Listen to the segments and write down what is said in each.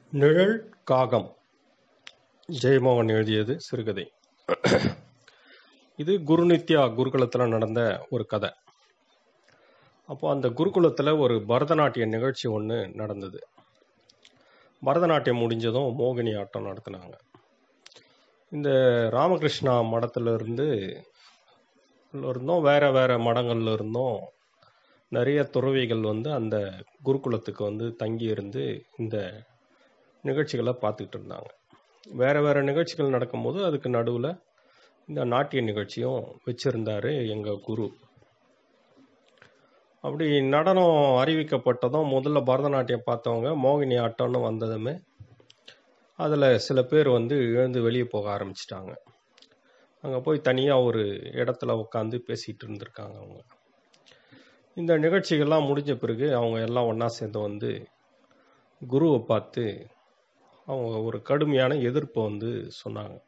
நிழல் காகம் ஜெயமோகன் எழுதியது சிறுகதை. இது குருநித்யா குருகுலத்தில் நடந்த ஒரு கதை. அப்போ அந்த குருகுலத்தில் ஒரு பரதநாட்டிய நிகழ்ச்சி ஒன்று நடந்தது. பரதநாட்டியம் முடிஞ்சதும் மோகினி ஆட்டம் நடத்தினாங்க. இந்த ராமகிருஷ்ணா மடத்துல இருந்தும் வேற மடங்கள்ல இருந்தும் நிறைய துறவிகள் அந்த குருகுலத்துக்கு தங்கி இருந்து இந்த நிகழ்ச்சிகளை பார்த்துக்கிட்டு இருந்தாங்க. வேற நிகழ்ச்சிகள் நடக்கும்போது அதுக்கு நடுவில் இந்த நாட்டிய நிகழ்ச்சியும் வச்சிருந்தாரு எங்கள் குரு. அப்படி நடனம் அறிவிக்கப்பட்டதும் முதல்ல பரதநாட்டியம் பார்த்தவங்க மோகினி ஆட்டம்னு வந்ததுமே அதில் சில பேர் எழுந்து வெளியே போக ஆரம்பிச்சிட்டாங்க. அங்கே போய் தனியாக ஒரு இடத்துல உட்காந்து பேசிகிட்டு இருந்திருக்காங்க. அவங்க இந்த நிகழ்ச்சிகள்லாம் முடிஞ்ச பிறகு அவங்க எல்லாம் ஒன்றா சேர்ந்து குருவை பார்த்து அவங்க ஒரு கடுமையான எதிர்ப்பை சொன்னாங்க.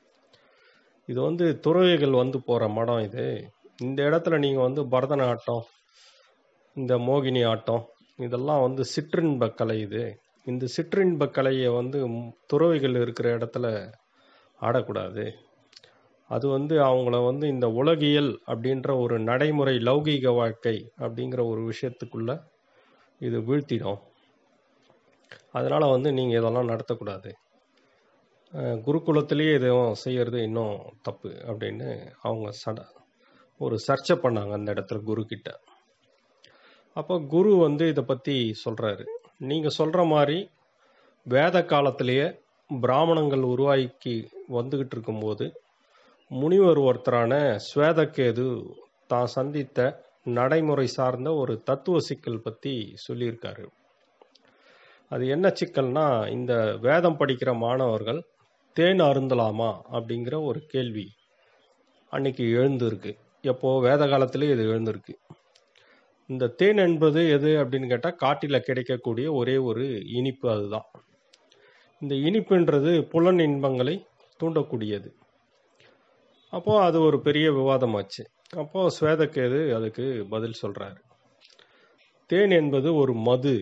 இது துறவிகள் போகிற மடம். இந்த இடத்துல நீங்கள் பரதநாட்டம், இந்த மோகினி ஆட்டம் இதெல்லாம் சிற்றின்ப கலை. இந்த சிற்றின்ப கலையை துறவிகள் இருக்கிற இடத்துல ஆடக்கூடாது. அது அவங்கள இந்த உலகியல் அப்படின்ற ஒரு நடைமுறை லௌகீக வாழ்க்கை அப்படிங்கிற ஒரு விஷயத்துக்குள்ள இது வீழ்த்திடும். அதனால் நீங்கள் இதெல்லாம் நடத்தக்கூடாது. குருகுலத்திலேயே எதுவும் செய்கிறது இன்னும் தப்பு அப்படின்னு அவங்க ஒரு சர்ச்சை பண்ணாங்க அந்த இடத்துல குரு கிட்ட. அப்போ குரு இதை பற்றி சொல்கிறாரு. நீங்கள் சொல்கிற மாதிரி வேத காலத்திலேயே பிராமணங்கள் உருவாக்கி வந்துக்கிட்டு இருக்கும்போது முனிவர் ஒருத்தரான ஸ்வேதகேது தான் சந்தித்த நடைமுறை சார்ந்த ஒரு தத்துவ சிக்கல் பற்றி சொல்லியிருக்காரு. அது என்ன சிக்கல்னா, இந்த வேதம் படிக்கிற மாணவர்கள் தேன் அருந்தலாமா அப்படிங்கிற ஒரு கேள்வி அன்னைக்கு எழுந்திருக்கு. எப்போ வேத காலத்திலே இது எழுந்திருக்கு. இந்த தேன் என்பது எது அப்படின்னு கேட்டால் காட்டில் கிடைக்கக்கூடிய ஒரே ஒரு இனிப்பு. அதுதான் இந்த இனிப்புன்றது புலன் இன்பங்களை தூண்டக்கூடியது. அப்போ அது ஒரு பெரிய விவாதமாச்சு. அப்போ ஸ்வேதகேது அதுக்கு பதில் சொல்றாரு. தேன் என்பது ஒரு மது.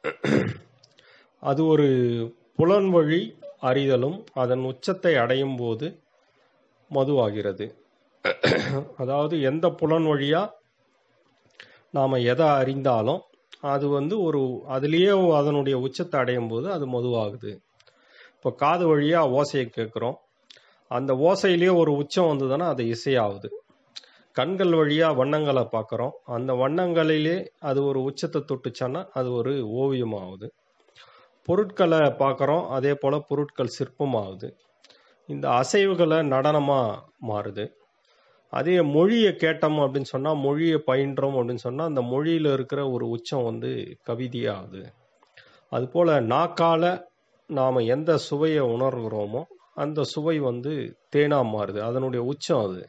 அது ஒரு புலன் வழி அறிதலும் அதன் உச்சத்தை அடையும் போது மதுவாகிறது. அதாவது எந்த புலன் வழியா நாம எதை அறிந்தாலும் அது அதுலேயே அதனுடைய உச்சத்தை அடையும் போது அது மதுவாகுது. இப்போ காது வழியா ஓசையை கேட்குறோம், அந்த ஓசையிலேயே ஒரு உச்சம் வந்ததுன்னா அது இசையாகுது. கண்கள் வழியா வண்ணங்களை பார்க்குறோம், அந்த வண்ணங்களிலே அது ஒரு உச்சத்தை தொட்டுச்சான்னா அது ஒரு ஓவியமாகுது. பொருட்களை பார்க்குறோம், அதே போல் பொருட்கள் சிற்பமாகுது. இந்த அசைவுகளை நடனமாக மாறுது. அதே மொழியை கேட்டோம் அப்படின்னு சொன்னால், மொழியை பயின்றோம் அப்படின்னு சொன்னால் அந்த மொழியில் இருக்கிற ஒரு உச்சம் கவிதையாகுது. அதுபோல் நாக்கால் நாம் எந்த சுவையை உணர்கிறோமோ அந்த சுவை தேனாக மாறுது. அதனுடைய உச்சம் அது.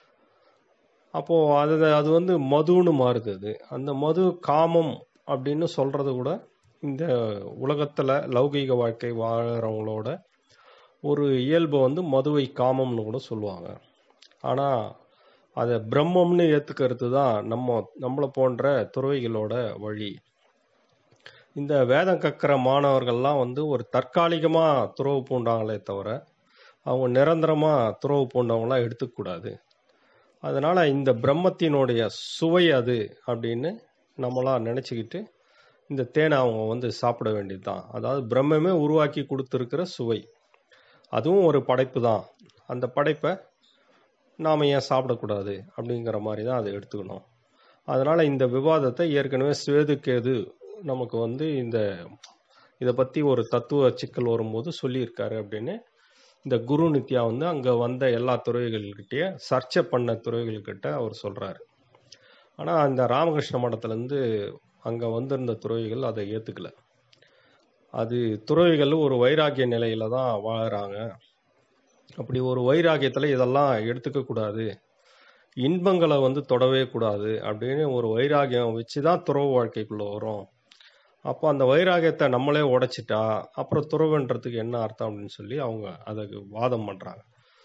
அப்போது அது மதுன்னு மாறுது. அந்த மது காமம் அப்படின்னு சொல்கிறது கூட இந்த உலகத்தில் லௌகீக வாழ்க்கை வாழ்கிறவங்களோட ஒரு இயல்பு மதுவை காமம்னு கூட சொல்லுவாங்க. ஆனால் அதை பிரம்மம்னு ஏற்றுக்கிறது தான் நம்மளை போன்ற துறவிகளோட வழி. இந்த வேதம் கற்கிற மாணவர்கள்லாம் ஒரு தற்காலிகமாக துறவு பூண்டாங்களே தவிர அவங்க நிரந்தரமாக துறவு பூண்டவங்களாம் எடுத்துக்கூடாது. அதனால் இந்த பிரம்மத்தினுடைய சுவை அது அப்படின்னு நம்மளாம் நினச்சிக்கிட்டு இந்த தேனை அவங்க சாப்பிட வேண்டியது தான். அதாவது பிரம்மமே உருவாக்கி கொடுத்துருக்கிற சுவை, அதுவும் ஒரு படைப்பு தான். அந்த படைப்பை நாம் ஏன் சாப்பிடக்கூடாது அப்படிங்கிற மாதிரி தான் அதை எடுத்துக்கணும். அதனால் இந்த விவாதத்தை ஏற்கனவே ஸ்வேதகேது நமக்கு இதை பற்றி ஒரு தத்துவ சிக்கல் வரும்போது சொல்லியிருக்காரு அப்படின்னு இந்த குரு நித்யா அங்கே வந்த எல்லா துறவிகள்கிட்டயே சர்ச்சை பண்ண துறவிகள்கிட்ட அவர் சொல்கிறாரு. ஆனால் அந்த ராமகிருஷ்ண மடத்துலேருந்து அங்கே வந்திருந்த துறவிகள் அதை ஏற்றுக்கல. அது துறவிகள் ஒரு வைராகிய நிலையில தான் வாழறாங்க. அப்படி ஒரு வைராகியத்தில் இதெல்லாம் எடுத்துக்க கூடாது, இன்பங்களை தொடவே கூடாது அப்படின்னு ஒரு வைராகியம் வச்சு தான் துறவு வாழ்க்கைக்குள்ளே வரும். அப்போ அந்த வைராகியத்தை நம்மளே உடைச்சிட்டா அப்புறம் துறவுன்றதுக்கு என்ன அர்த்தம் அப்படின்னு சொல்லி அவங்க அதுக்கு வாதம் பண்ணுறாங்க.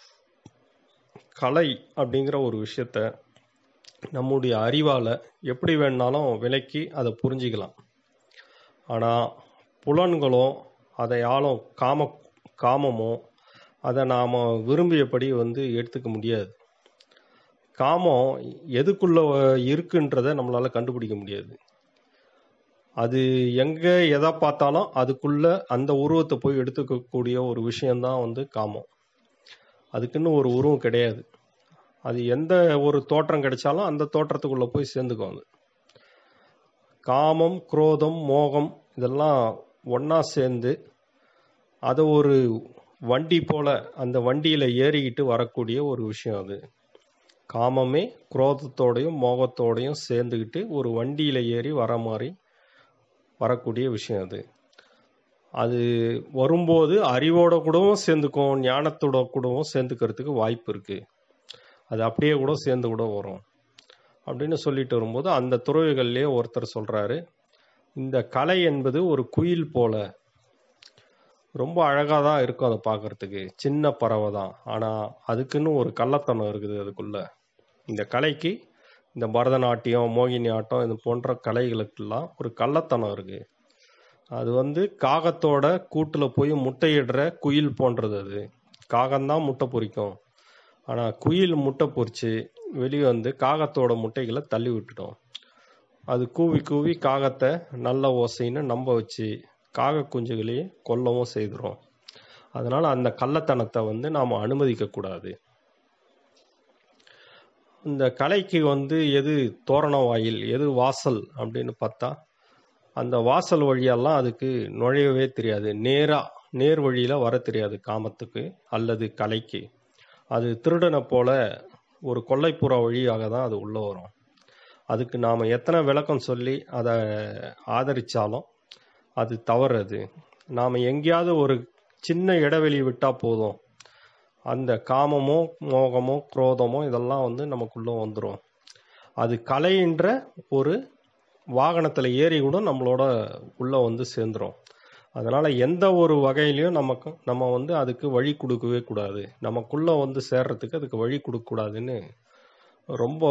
கலை அப்படிங்கிற ஒரு விஷயத்த நம்முடைய அறிவால் எப்படி வேணாலும் விலக்கி அதை புரிஞ்சிக்கலாம். ஆனால் புலன்களும் அதை ஆளும் காமமோ அதை நாம் விரும்பியபடி வந்து எடுத்துக்க முடியாது. காமம் எதுக்குள்ள இருக்குன்றதை நம்மளால கண்டுபிடிக்க முடியாது. அது எங்க எதை பார்த்தாலும் அதுக்குள்ள அந்த உருவத்தை போய் எடுத்துக்கக்கூடிய ஒரு விஷயம்தான் வந்து காமம். அதுக்குன்னு ஒரு உருவம் கிடையாது. அது எந்த ஒரு தோற்றம் கிடைச்சாலும் அந்த தோற்றத்துக்குள்ள போய் சேர்ந்துக்கும். அது காமம், குரோதம், மோகம் இதெல்லாம் ஒண்ணா சேர்ந்து அதை ஒரு வண்டி போல அந்த வண்டியில ஏறிக்கிட்டு வரக்கூடிய ஒரு விஷயம். அது காமமே குரோதத்தோடையும் மோகத்தோடையும் சேர்ந்துக்கிட்டு ஒரு வண்டியில ஏறி வர மாதிரி வரக்கூடிய விஷயம். அது அது வரும்போது அறிவோட கூடவும் சேர்ந்துக்கும், ஞானத்தோட கூடவும் சேர்ந்துக்கிறதுக்கு வாய்ப்பு இருக்கு. அது அப்படியே கூட சேர்ந்து கூட வரும் அப்படின்னு சொல்லிட்டு வரும்போது அந்த துறவிகள்லயே ஒருத்தர் சொல்றாரு, இந்த கலை என்பது ஒரு குயில் போல ரொம்ப அழகா தான் இருக்கும். அதை பார்க்கறதுக்கு சின்ன பறவை தான், ஆனா அதுக்குன்னு ஒரு கள்ளத்தனம் இருக்குது அதுக்குள்ள. இந்த கலைக்கு, இந்த பரதநாட்டியம், மோகினி ஆட்டம் இது போன்ற கலைகளுக்கெல்லாம் ஒரு கள்ளத்தனம் இருக்கு. அது வந்து காகத்தோட கூட்டுல போய் முட்டையிடுற குயில் போன்றது. அது காகம்தான் முட்டை பொரிக்கும், ஆனா குயில் முட்டை பொரிச்சு வெளியே வந்து காகத்தோட முட்டைகளை தள்ளி விட்டுட்டோம். அது கூவி கூவி காகத்தை நல்ல ஓசைன்னு நம்ப வச்சு காக குஞ்சுகளையே கொல்லவும் செய்கிறோம். அதனால அந்த கள்ளத்தனத்தை வந்து நாம் அனுமதிக்க கூடாது. இந்த கலைக்கு வந்து எது தோரண வாயில், எது வாசல் அப்படின்னு பார்த்தா, அந்த வாசல் வழியெல்லாம் அதுக்கு நுழையவே தெரியாது. நேர் வழியில வர தெரியாது காமத்துக்கு அல்லது கலைக்கு. அது திருடனை போல ஒரு கொல்லைப்புற வழியாக தான் அது உள்ள வரும். அதுக்கு நாம் எத்தனை விளக்கம் சொல்லி அதை ஆதரிச்சாலும் அது தவறு. அது நாம் எங்கேயாவது ஒரு சின்ன இடைவெளி விட்டா போதும், அந்த காமமோ மோகமோ குரோதமோ இதெல்லாம் வந்து நமக்குள்ள வந்துடும். அது கலைன்ற ஒரு வாகனத்தில் ஏறி கூட நம்மளோட உள்ள வந்து சேர்ந்துரும். அதனால எந்த ஒரு வகையிலையும் நம்ம வந்து அதுக்கு வழி கொடுக்கவே கூடாது. நமக்குள்ள வந்து சேர்றதுக்கு அதுக்கு வழி கொடுக்க கூடாதுன்னு ரொம்ப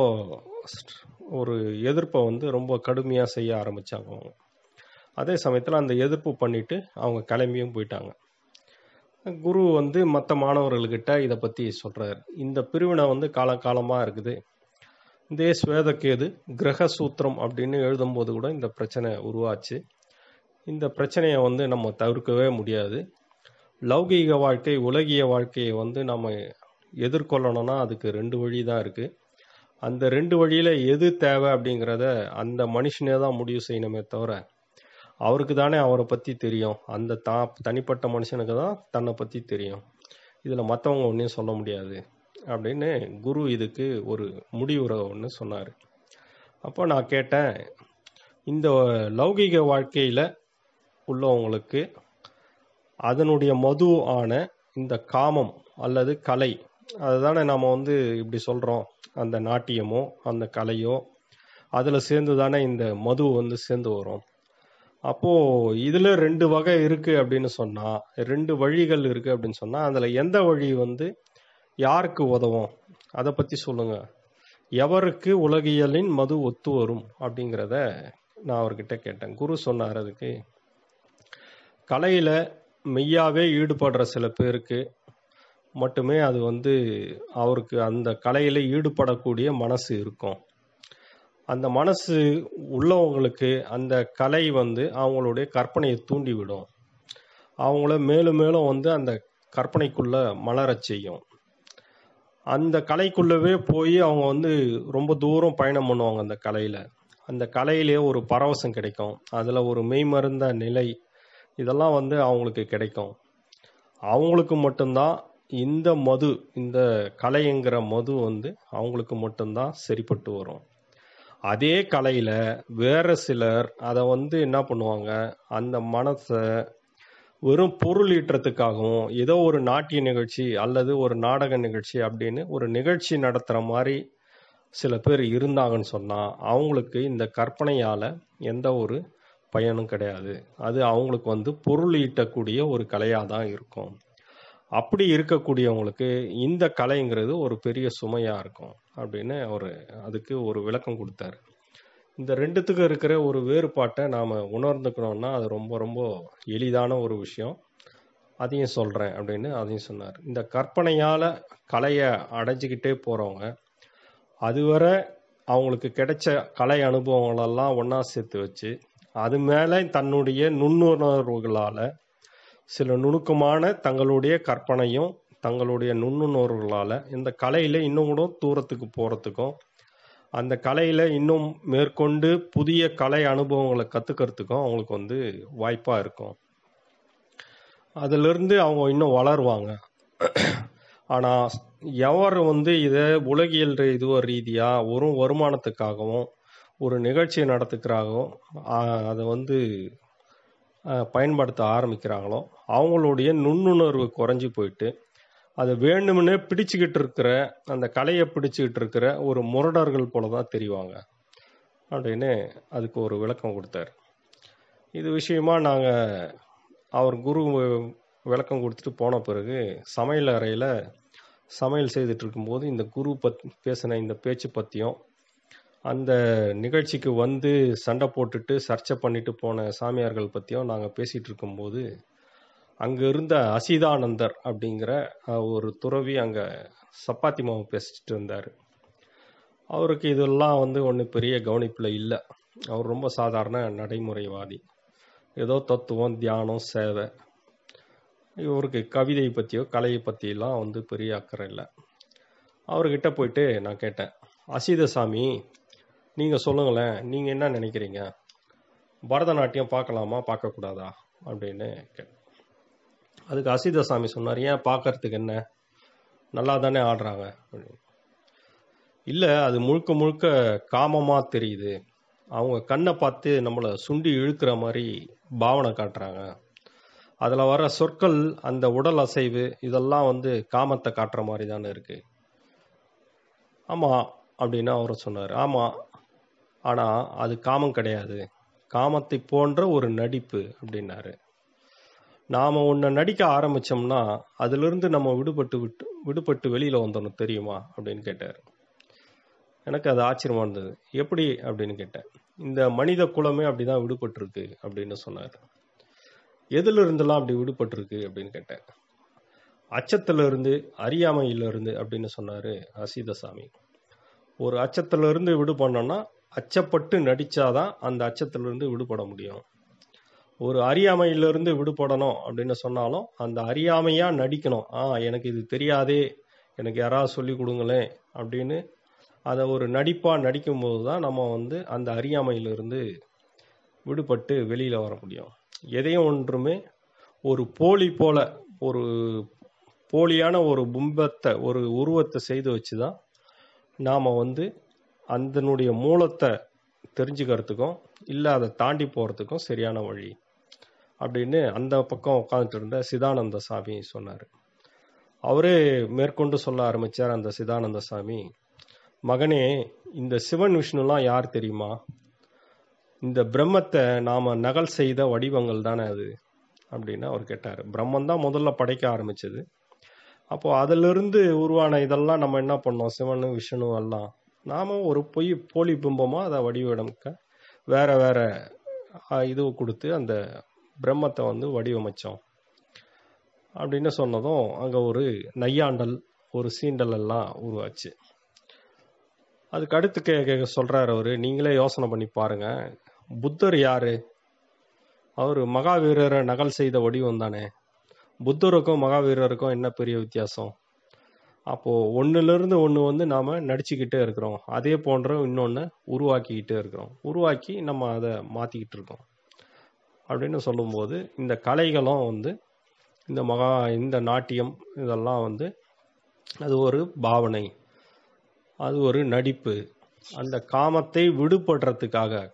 ஒரு எதிர்ப்பை வந்து ரொம்ப கடுமையா செய்ய ஆரம்பிச்சாங்க அவங்க. அதே சமயத்தில் அந்த எதிர்ப்பு பண்ணிட்டு அவங்க கிளம்பியும் போயிட்டாங்க. குரு வந்து மற்ற மாணவர்கள்கிட்ட இதை பற்றி சொல்கிறார். இந்த பிரிவினை வந்து காலகாலமாக இருக்குது. இதே ஸ்வேதகேது கிரக சூத்திரம் அப்படின்னு எழுதும்போது கூட இந்த பிரச்சனை உருவாச்சு. இந்த பிரச்சனையை வந்து நம்ம தவிர்க்கவே முடியாது. லௌகீக வாழ்க்கை, உலகிய வாழ்க்கையை வந்து நம்ம எதிர்கொள்ளணும்னா அதுக்கு 2 வழி தான் இருக்குது. அந்த 2 வழியில் எது தேவை அப்படிங்கிறத அந்த மனுஷனே தான் முடிவு செய்யணுமே தவிர, அவருக்கு தானே அவரை பற்றி தெரியும். அந்த தனிப்பட்ட மனுஷனுக்கு தான் தன்னை பற்றி தெரியும். இதில் மற்றவங்க ஒன்றையும் சொல்ல முடியாது அப்படின்னு குரு இதுக்கு ஒரு முடிவுரை ஒன்று சொன்னார். அப்போ நான் கேட்டேன், இந்த லௌகீக வாழ்க்கையில் உள்ளவங்களுக்கு அதனுடைய மது ஆன இந்த காமம் அல்லது கலை, அதுதானே நாம் வந்து இப்படி சொல்கிறோம், அந்த நாட்டியமோ அந்த கலையோ அதில் சேர்ந்து தானே இந்த மது வந்து சேர்ந்து வரும். அப்போது இதில் 2 வகை இருக்குது அப்படின்னு சொன்னால், 2 வழிகள் இருக்குது அப்படின்னு சொன்னால், அதில் எந்த வழி வந்து யாருக்கு உதவும் அதை பற்றி சொல்லுங்க. எவருக்கு உலகியலின் மது ஒத்து வரும் அப்படிங்கிறத நான் அவர்கிட்ட கேட்டேன். குரு சொன்னார், அதுக்கு கலையில் மெய்யாவே ஈடுபடுற சில பேருக்கு மட்டுமே அது வந்து அவருக்கு அந்த கலையில் ஈடுபடக்கூடிய மனசு இருக்கும். அந்த மனசு உள்ளவங்களுக்கு அந்த கலை வந்து அவங்களுடைய கற்பனையை தூண்டிவிடும். அவங்கள மேலும் மேலும் வந்து அந்த கற்பனைக்குள்ள மலரச் செய்யும். அந்த கலைக்குள்ளவே போய் அவங்க வந்து ரொம்ப தூரம் பயணம் பண்ணுவாங்க. அந்த கலையிலே ஒரு பரவசம் கிடைக்கும். அதில் ஒரு மெய்மருந்த நிலை இதெல்லாம் வந்து அவங்களுக்கு கிடைக்கும். அவங்களுக்கு மட்டும்தான் இந்த மது, இந்த கலைங்கிற மது வந்து அவங்களுக்கு மட்டும்தான் சரிப்பட்டு வரும். அதே கலையில் வேற சிலர் அதை வந்து என்ன பண்ணுவாங்க, அந்த மனசை வெறும் பொருள் ஈட்டுறதுக்காகவும் ஏதோ ஒரு நாட்டிய நிகழ்ச்சி அல்லது ஒரு நாடக நிகழ்ச்சி அப்படின்னு ஒரு நிகழ்ச்சி நடத்துகிற மாதிரி சில பேர் இருந்தாங்கன்னு சொன்னால், அவங்களுக்கு இந்த கற்பனையால் எந்த ஒரு பயனும் கிடையாது. அது அவங்களுக்கு வந்து பொருள் ஈட்டக்கூடிய ஒரு கலையாக தான் இருக்கும். அப்படி இருக்கக்கூடியவங்களுக்கு இந்த கலைங்கிறது ஒரு பெரிய சுமையாக இருக்கும் அப்படின்னு அவர் அதுக்கு ஒரு விளக்கம் கொடுத்தாரு. இந்த ரெண்டுத்துக்கும் இருக்கிற ஒரு வேறுபாட்டை நாம் உணர்ந்துக்கணும்னா அது ரொம்ப ரொம்ப எளிதான ஒரு விஷயம். அதையும் சொல்கிறேன் அப்படின்னு அதையும் சொன்னார். இந்த கற்பனையால் கலையை அடைஞ்சிக்கிட்டே போகிறவங்க அதுவரை அவங்களுக்கு கிடைச்ச கலை அனுபவங்களெல்லாம் ஒன்றா சேர்த்து வச்சு அது மேலே தன்னுடைய நுண்ணுணர்வுகளால் சில நுணுக்கமான தங்களுடைய கற்பனையும் தங்களுடைய நுண்ணுணர்வுகளால் இந்த கலையில் இன்னும் கூட தூரத்துக்கு போகிறதுக்கும் அந்த கலையில் இன்னும் மேற்கொண்டு புதிய கலை அனுபவங்களை கற்றுக்கிறதுக்கும் அவங்களுக்கு வந்து வாய்ப்பாக இருக்கும். அதிலிருந்து அவங்க இன்னும் வளருவாங்க. ஆனால் எவர் வந்து இதை உலகியல் இதுவோ ரீதியாக ஒரு வருமானத்துக்காகவும் ஒரு நிகழ்ச்சியை நடத்துக்கிறாகவும் அதை வந்து பயன்படுத்த ஆரம்பிக்கிறாங்களோ அவங்களுடைய நுண்ணுணர்வு குறைஞ்சி போயிட்டு அதை வேண்டும்னே பிடிச்சிக்கிட்டு இருக்கிற அந்த கலையை பிடிச்சிக்கிட்டு இருக்கிற ஒரு முரடர்கள் போல தான் தெரிவாங்க அப்படின்னு அதுக்கு ஒரு விளக்கம் கொடுத்தார். இது விஷயமா நாங்கள் அவர் குரு விளக்கம் கொடுத்துட்டு போன பிறகு சமையல் அறையில் சமையல் செய்துட்டு இருக்கும்போது இந்த குரு பேசின இந்த பேச்சு பற்றியும் அந்த நிகழ்ச்சிக்கு வந்து சண்டை போட்டுட்டு சர்ச்சை பண்ணிட்டு போன சாமியார்கள் பற்றியும் நாங்கள் பேசிகிட்டு இருக்கும்போது அங்கே இருந்த அசிதானந்தர் அப்படிங்கிற ஒரு துறவி அங்கே சப்பாத்தி மாவு பேசிட்டு இருந்தார். அவருக்கு இதெல்லாம் வந்து ஒன்றும் பெரிய கவனிப்பில் இல்லை. அவர் ரொம்ப சாதாரண நடைமுறைவாதி. ஏதோ தத்துவம், தியானம், சேவை, இவருக்கு கவிதை பற்றியோ கலையை பற்றியெல்லாம் வந்து பெரிய அக்கறை இல்லை. அவர்கிட்ட போயிட்டு நான் கேட்டேன், அசிதசாமி நீங்கள் சொல்லுங்களேன், நீங்கள் என்ன நினைக்கிறீங்க, பரதநாட்டியம் பார்க்கலாமா பார்க்கக்கூடாதா அப்படின்னு கேட்டேன். அதுக்கு அசிதசாமி சொன்னார், ஏன் பார்க்கறதுக்கு என்ன, நல்லா தானே ஆடுறாங்க அப்படின்னு. இல்லை, அது முழுக்க முழுக்க காமமாக தெரியுது, அவங்க கண்ணை பார்த்து நம்மளை சுண்டி இழுக்கிற மாதிரி பாவனை காட்டுறாங்க, அதில் வர சொற்கள் அந்த உடல் அசைவு இதெல்லாம் வந்து காமத்தை காட்டுற மாதிரி தானே இருக்கு. ஆமாம் அப்படின்னு அவர் சொன்னார். ஆமாம், ஆனால் அது காமம் கிடையாது, காமத்தை போன்ற ஒரு நடிப்பு அப்படின்னாரு. நாம் ஒன்றை நடிக்க ஆரம்பித்தோம்னா அதிலிருந்து நம்ம விடுபட்டு வெளியில் வந்தோன்னு தெரியுமா அப்படின்னு கேட்டார். எனக்கு அது ஆச்சரியமாக இருந்தது. எப்படி அப்படின்னு கேட்டேன். இந்த மனித குலமே அப்படி தான் விடுபட்டுருக்கு அப்படின்னு சொன்னார். எதிலிருந்துலாம் அப்படி விடுபட்டுருக்கு அப்படின்னு கேட்டேன். அச்சத்திலிருந்து, அறியாமையிலிருந்து அப்படின்னு சொன்னார் அசீதசாமி. ஒரு அச்சத்திலிருந்து விடுபடணும்னா அச்சப்பட்டு நடித்தாதான் அந்த அச்சத்திலிருந்து விடுபட முடியும். ஒரு அறியாமையிலிருந்து விடுபடணும் அப்படின்னு சொன்னாலும் அந்த அறியாமையாக நடிக்கணும். எனக்கு இது தெரியாதே, எனக்கு யாராவது சொல்லி கொடுங்களேன் அப்படின்னு அதை ஒரு நடிப்பாக நடிக்கும்போது தான் நம்ம வந்து அந்த அறியாமையிலிருந்து விடுபட்டு வெளியில் வர முடியும். எதையும் ஒன்றுமே ஒரு போலி போல, ஒரு போலியான ஒரு பிம்பத்தை, ஒரு உருவத்தை செய்து வச்சு தான் நாம் வந்து அதனுடைய மூலத்தை தெரிஞ்சுக்கிறதுக்கும் இல்லை அதை தாண்டி போகிறதுக்கும் சரியான வழி அப்படின்னு அந்த பக்கம் உட்காந்துட்டு இருந்த சிதானந்த சாமி சொன்னார். அவரே மேற்கொண்டு சொல்ல ஆரம்பித்தார். அந்த சிதானந்த சாமி, மகனே, இந்த சிவன் விஷ்ணுலாம் யார் தெரியுமா, இந்த பிரம்மத்தை நாம் நகல் செய்த வடிவங்கள் தானே அது அப்படின்னு அவர் கேட்டார். பிரம்மன் தான் முதல்ல படைக்க ஆரம்பிச்சது. அப்போது அதிலிருந்து உருவான இதெல்லாம் நம்ம என்ன பண்ணோம், சிவனு விஷ்ணு எல்லாம் நாம் ஒரு போலி பிம்பமாக அதை வடிவமைக்க வேற வேற இது கொடுத்து அந்த பிரம்மத்தை வந்து வடிவமைச்சோம் அப்படின்னு சொன்னதும் அங்கே ஒரு நையாண்டல், ஒரு சீண்டல் எல்லாம் உருவாச்சு. அதுக்கு அடுத்து சொல்கிறார் அவர், நீங்களே யோசனை பண்ணி பாருங்க, புத்தர் யாரு, அவர் மகாவீரரை நகல் செய்த வடிவம் தானே. புத்தருக்கும் மகாவீரருக்கும் என்ன பெரிய வித்தியாசம்? அப்போது ஒன்றுலேருந்து ஒன்று வந்து நாம் நடிச்சுக்கிட்டே இருக்கிறோம், அதே போன்ற இன்னொன்று உருவாக்கிக்கிட்டே இருக்கிறோம், உருவாக்கி நம்ம அதை மாற்றிக்கிட்டு இருக்கோம் அப்படின்னு சொல்லும்போது இந்த கலைகளும் வந்து இந்த நாட்டியம் இதெல்லாம் வந்து அது ஒரு பாவனை, அது ஒரு நடிப்பு. அந்த காமத்தை விடுபடுறதுக்காக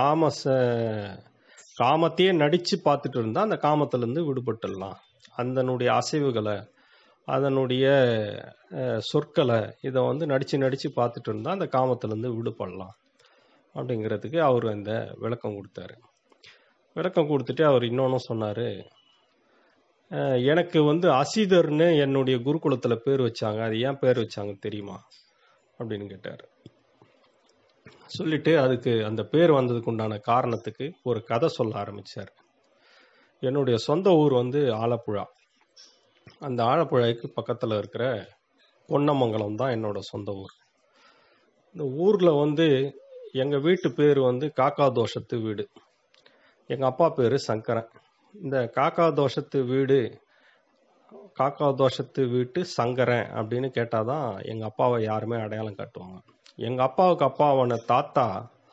காமத்தையே நடித்து பார்த்துட்டு இருந்தால் அந்த காமத்திலேருந்து விடுபட்டுடலாம். அதனுடைய அசைவுகளை, அதனுடைய சொற்களை இதை வந்து நடித்து பார்த்துட்டு இருந்தால் அந்த காமத்திலேருந்து விடுபடலாம் அப்படிங்கிறதுக்கு அவர் அந்த விளக்கம் கொடுத்தாரு. விளக்கம் கொடுத்துட்டு அவர் இன்னொன்றும் சொன்னார். எனக்கு வந்து அசீதர்னு என்னுடைய குருகுலத்தில் பேர் வச்சாங்க, அது ஏன் பேர் வச்சாங்க தெரியுமா அப்படின்னு கேட்டார். சொல்லிட்டு அதுக்கு அந்த பேர் வந்ததுக்கு உண்டான காரணத்துக்கு ஒரு கதை சொல்ல ஆரம்பிச்சார். என்னுடைய சொந்த ஊர் வந்து ஆலப்புழா. அந்த ஆலப்புழாய்க்கு பக்கத்தில் இருக்கிற பொன்னமங்கலம் தான் என்னோட சொந்த ஊர். இந்த ஊரில் வந்து எங்கள் வீட்டு பேர் வந்து காக்கா தோஷத்து வீடு. எங்கள் அப்பா பேர் சங்கரன். இந்த காக்கா தோஷத்து வீட்டு சங்கரன் அப்படின்னு கேட்டாதான் எங்கள் அப்பாவை யாருமே அடையாளம் காட்டுவாங்க. எங்கள் அப்பாவுக்கு அப்பாவான தாத்தா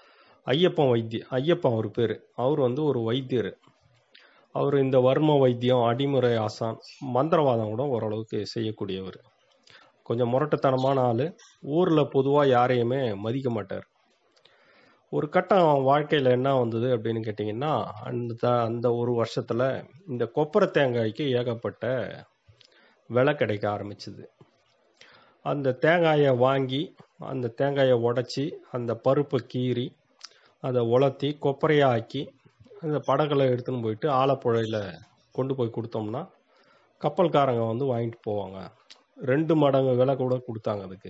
ஐயப்பன் அவர் பேர். அவர் வந்து ஒரு வைத்தியர். அவர் இந்த வர்ம வைத்தியம், அடிமுறை ஆசான், மந்திரவாதம் கூட ஓரளவுக்கு செய்யக்கூடியவர். கொஞ்சம் முரட்டுத்தனமான ஆள். ஊரில் பொதுவாக யாரையுமே மதிக்க மாட்டார். ஒரு கட்டம் வாழ்க்கையில் என்ன வந்தது அப்படின்னு கேட்டிங்கன்னா, அந்த ஒரு வருஷத்தில் இந்த கொப்பரை தேங்காய்க்கு ஏகப்பட்ட விலை கிடைக்க ஆரம்பிச்சுது. அந்த தேங்காயை வாங்கி, அந்த தேங்காயை உடைச்சி, அந்த பருப்பை கீறி, அதை உலர்த்தி கொப்பரையாக ஆக்கி, அந்த படகுல எடுத்துன்னு போயிட்டு ஆலப்புழையில் கொண்டு போய் கொடுத்தோம்னா கப்பல்காரங்க வந்து வாங்கிட்டு போவாங்க. 2 மடங்கு விலை கூட கொடுத்தாங்க அதுக்கு.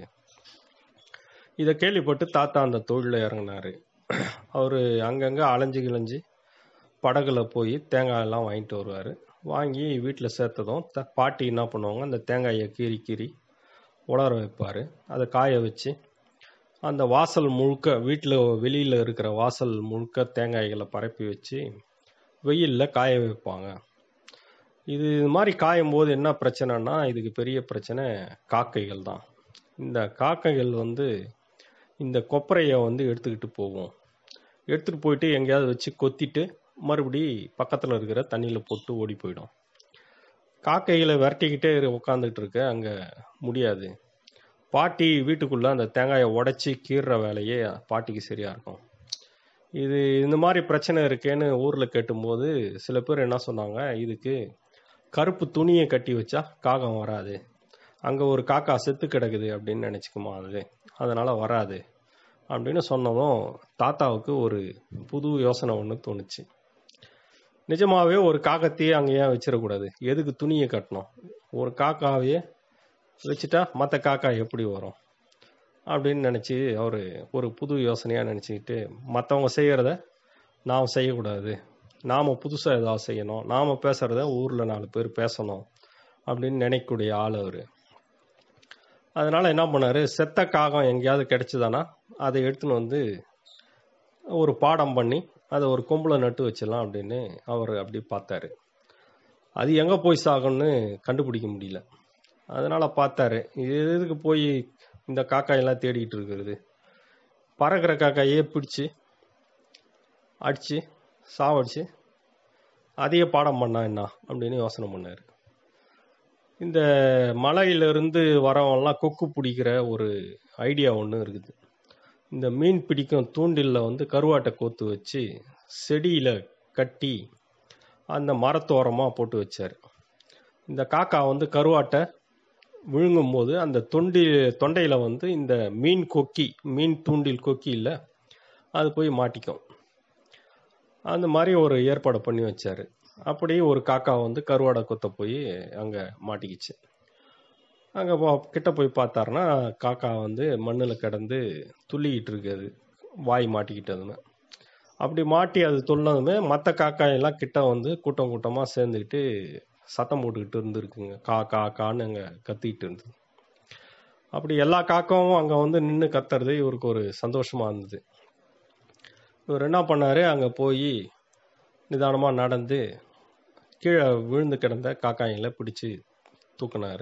இதை கேள்விப்பட்டு தாத்தா அந்த தொழிலில் இறங்கினார். அவர் அங்கங்கே அலைஞ்சு கிழஞ்சி படகுல போய் தேங்காயெல்லாம் வாங்கிட்டு வருவார். வாங்கி வீட்டில் சேர்த்ததும் பாட்டி என்ன பண்ணுவாங்க, அந்த தேங்காயை கீறி உலர வைப்பார். அதை காய வச்சு அந்த வாசல் முழுக்க, வீட்டில் வெளியில் இருக்கிற வாசல் முழுக்க தேங்காய்களை பரப்பி வச்சு வெயிலில் காய வைப்பாங்க. இது மாதிரி காயும் போது என்ன பிரச்சனைனா, இதுக்கு பெரிய பிரச்சனை காக்கைகள் தான். இந்த காக்கைகள் வந்து இந்த கொப்பரையை வந்து எடுத்துக்கிட்டு போகும். எடுத்துகிட்டு போயிட்டு எங்கேயாவது வச்சு கொத்திட்டு மறுபடி பக்கத்தில் இருக்கிற தண்ணியில் போட்டு ஓடி போயிடும். காக்கைகளை விரட்டிக்கிட்டே உட்காந்துட்டு இருக்க அங்கே முடியாது. பாட்டி வீட்டுக்குள்ளே அந்த தேங்காயை உடைச்சி கீறுற வேலையே பாட்டிக்கு சரியாக இருக்கும். இந்த மாதிரி பிரச்சனை இருக்கேன்னு ஊரில் கேட்டும்போது சில பேர் என்ன சொன்னாங்க, இதுக்கு கருப்பு துணியை கட்டி வச்சா காகம் வராது, அங்கே ஒரு காக்கா செத்து கிடக்குது அப்படின்னு நினச்சிக்குமா அது, அதனால் வராது அப்படின்னு சொன்னதும் தாத்தாவுக்கு ஒரு புது யோசனை ஒன்று தோணுச்சு. நிஜமாகவே ஒரு காக்கத்தையே அங்கே ஏன் வச்சிடக்கூடாது, எதுக்கு துணியை கட்டணும், ஒரு காக்காவையே வச்சுட்டா மற்ற காக்கா எப்படி வரும் அப்படின்னு நினச்சி அவர் ஒரு புது யோசனையாக நினச்சிக்கிட்டு, மற்றவங்க செய்கிறத நாம் செய்யக்கூடாது, நாம் புதுசாக ஏதாவது செய்யணும், நாம் பேசுகிறத ஊரில் 4 பேர் பேசணும் அப்படின்னு நினைக்கக்கூடிய ஆள் அவர். அதனால் என்ன பண்ணார், செத்த காகம் எங்கேயாவது கிடைச்சிதானா அதை எடுத்துன்னு வந்து ஒரு பாடம் பண்ணி அதை ஒரு கொம்பில் நட்டு வச்சிடலாம் அப்படின்னு அவர் அப்படி பார்த்தாரு. அது எங்கே போய் சாகும்னு கண்டுபிடிக்க முடியல. அதனால் பார்த்தாரு, எதுக்கு போய் இந்த காக்காயெல்லாம் தேடிக்கிட்டு இருக்கிறது, பறக்கிற காக்காயே பிடிச்சி அடித்து சாவடிச்சு அதையே பாடம் பண்ணா என்ன அப்படின்னு யோசனை பண்ணார். இந்த மலையிலிருந்து வரவெல்லாம் கொக்கு பிடிக்கிற ஒரு ஐடியா ஒன்று இருக்குது. இந்த மீன் பிடிக்கும் தூண்டிலில் வந்து கருவாட்டை கோத்து வச்சு செடியில் கட்டி அந்த மரத்தோரமாக போட்டு வச்சார். இந்த காக்கா வந்து கருவாட்டை விழுங்கும் போது அந்த தொண்டையில் வந்து இந்த மீன் தூண்டில் கொக்கி இல்லை, அது போய் மாட்டிக்கும். அந்த மாதிரி ஒரு ஏற்பாடு பண்ணி வச்சார். அப்படி ஒரு காக்கா வந்து கருவாடை கொத்த போய் அங்கே மாட்டிக்கிச்சு. அங்கே கிட்ட போய் பார்த்தாருன்னா காக்கா வந்து மண்ணில் கிடந்து துள்ளிக்கிட்டு இருக்குது, வாய் மாட்டிக்கிட்டதுமே. அப்படி மாட்டி அது துள்ளதுமே மற்ற காக்காயெல்லாம் கிட்ட வந்து கூட்டம் கூட்டமாக சேர்ந்துக்கிட்டு சத்தம் போட்டுக்கிட்டு இருந்துருக்குங்க. காக்கான்னு அங்கே கத்திக்கிட்டு இருந்தது. அப்படி எல்லா காக்காவும் அங்கே வந்து நின்று கத்துறது இவருக்கு ஒரு சந்தோஷமாக இருந்தது. இவர் என்ன பண்ணார், அங்கே போய் நிதானமாக நடந்து கீழே விழுந்து கிடந்த காக்காய்களை பிடிச்சி தூக்கினார்.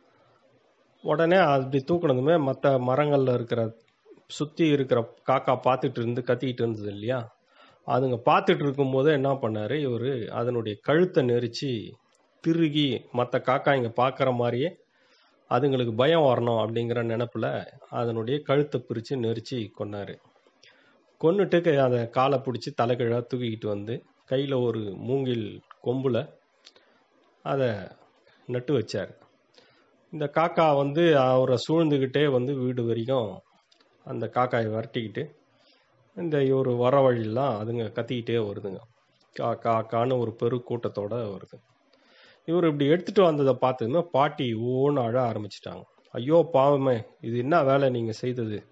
உடனே அப்படி தூக்கினதுமே மற்ற மரங்களில் இருக்கிற சுற்றி இருக்கிற காக்கா கத்திக்கிட்டு இருந்தது இல்லையா, அதுங்க பார்த்துட்டு இருக்கும்போது என்ன பண்ணார், இவர் அதனுடைய கழுத்தை நெரிச்சு திருகி மற்ற காக்காய்ங்க பார்க்குற மாதிரியே அதுங்களுக்கு பயம் வரணும் அப்படிங்கிற நினப்பில் அதனுடைய கழுத்தை பிரித்து நெரிச்சு கொன்னார். கொன்னுட்டு அதை காலை பிடிச்சி தலைக்கீழாக தூக்கிக்கிட்டு வந்து கையில் ஒரு மூங்கில் கொம்பில் அதை நட்டு வச்சார். இந்த காக்கா வந்து அவரை சூழ்ந்துக்கிட்டே வந்து வீடு வரைக்கும் அந்த காக்காயை விரட்டிக்கிட்டு இந்த ஒரு வர வழியெல்லாம் அதுங்க கத்திக்கிட்டே வருதுங்க. காக்கான்னு ஒரு பெரு கூட்டத்தோடு வருது. இவர் இப்படி எடுத்துகிட்டு வந்ததை பார்த்ததுமே பாட்டி ஓன்னு அழ ஆரம்பிச்சிட்டாங்க. ஐயோ பாவமே, இது என்ன வேலை நீங்கள் செய்தது,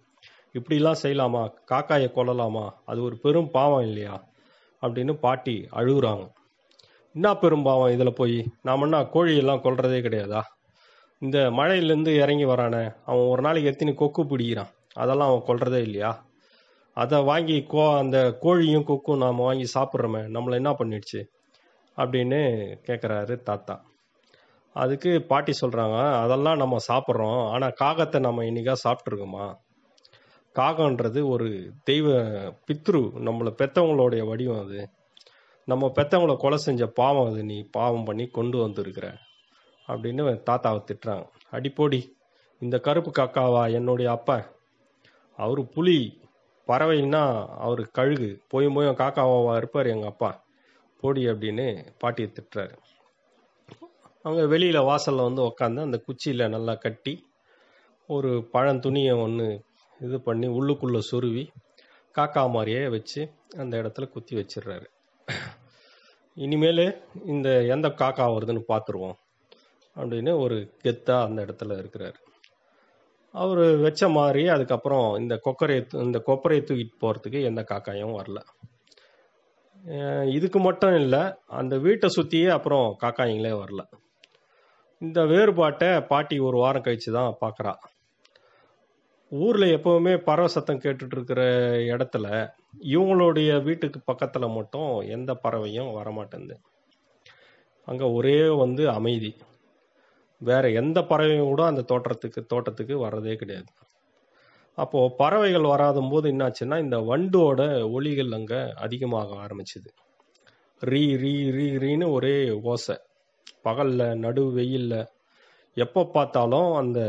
இப்படிலாம் செய்யலாமா, காக்காயை கொல்லலாமா, அது ஒரு பெரும் பாவம் இல்லையா அப்படின்னு பாட்டி அழுகுறாங்க. என்ன பெரும் பாவம் இதில் போய், நாம என்ன கோழியெல்லாம் கொல்றதே கிடையாதா? இந்த மழையிலேருந்து இறங்கி வரானே, அவன் ஒரு நாளைக்கு எத்தனை கொக்கு பிடிக்கிறான், அதெல்லாம் அவன் கொல்றதே இல்லையா? அதை வாங்கி அந்த கோழியும் கொக்கும் நாம் வாங்கி சாப்பிட்றோமே, நம்மளை என்ன பண்ணிடுச்சு அப்படின்னு கேட்குறாரு தாத்தா. அதுக்கு பாட்டி சொல்கிறாங்க, அதெல்லாம் நம்ம சாப்பிட்றோம், ஆனால் காகத்தை நம்ம இன்னைக்கா சாப்பிட்ருக்கோமா? காகன்றது ஒரு தெய்வ பித்ரு, நம்மளை பெற்றவங்களுடைய வடிவம். அது நம்ம பெற்றவங்கள கொலை செஞ்ச பாவம், அது நீ பாவம் பண்ணி கொண்டு வந்திருக்கிற அப்படின்னு தாத்தாவை திட்டுறாங்க. அடிப்போடி, இந்த கருப்பு காக்காவா என்னுடைய அப்பா? அவரு புலி, பறவைன்னா அவர் கழுகு, போயும் காக்காவாவா இருப்பார் எங்கள் அப்பா? போடி அப்படின்னு பாட்டியை திட்டுறாரு. அவங்க வெளியில் வாசலில் வந்து உக்காந்து அந்த குச்சியில் நல்லா கட்டி ஒரு பழந்துணியை ஒன்று இது பண்ணி உள்ளுக்குள்ளே சொருவி காக்கா மாதிரியே வச்சு அந்த இடத்துல குத்தி வச்சிடுறாரு. இனிமேல் இந்த எந்த காக்கா வருதுன்னு பார்த்துருவோம் அப்படின்னு ஒரு கெத்தாக அந்த இடத்துல இருக்கிறாரு. அவர் வச்ச மாதிரி அதுக்கப்புறம் இந்த கொப்பரையை தூக்கிட்டு போகிறதுக்கு எந்த காக்காயும் வரல. இதுக்கு மட்டும் இல்லை, அந்த வீட்டை சுற்றியே அப்புறம் காக்காய்ங்களே வரல. இந்த வேறுபாட்டை பாட்டி ஒரு வாரம் கழித்து தான் பார்க்குறா. ஊரில் எப்போவுமே பறவை சத்தம் கேட்டுட்டு இருக்கிற இடத்துல இவங்களுடைய வீட்டுக்கு பக்கத்தில் மட்டும் எந்த பறவையும் வரமாட்டேங்குது. அங்கே ஒரே வந்து அமைதி. வேற எந்த பறவையும் கூட அந்த தோட்டத்துக்கு வர்றதே கிடையாது. அப்போது பறவைகள் வராத போது என்னாச்சுன்னா, இந்த வண்டோட ஒலிகள் அங்கே அதிகமாக ஆரம்பிச்சுது. ரீ ரீ ரீ ரீன்னு ஒரே ஓசை. பகலில் நடு வெயிலில் எப்போ பார்த்தாலும் அந்த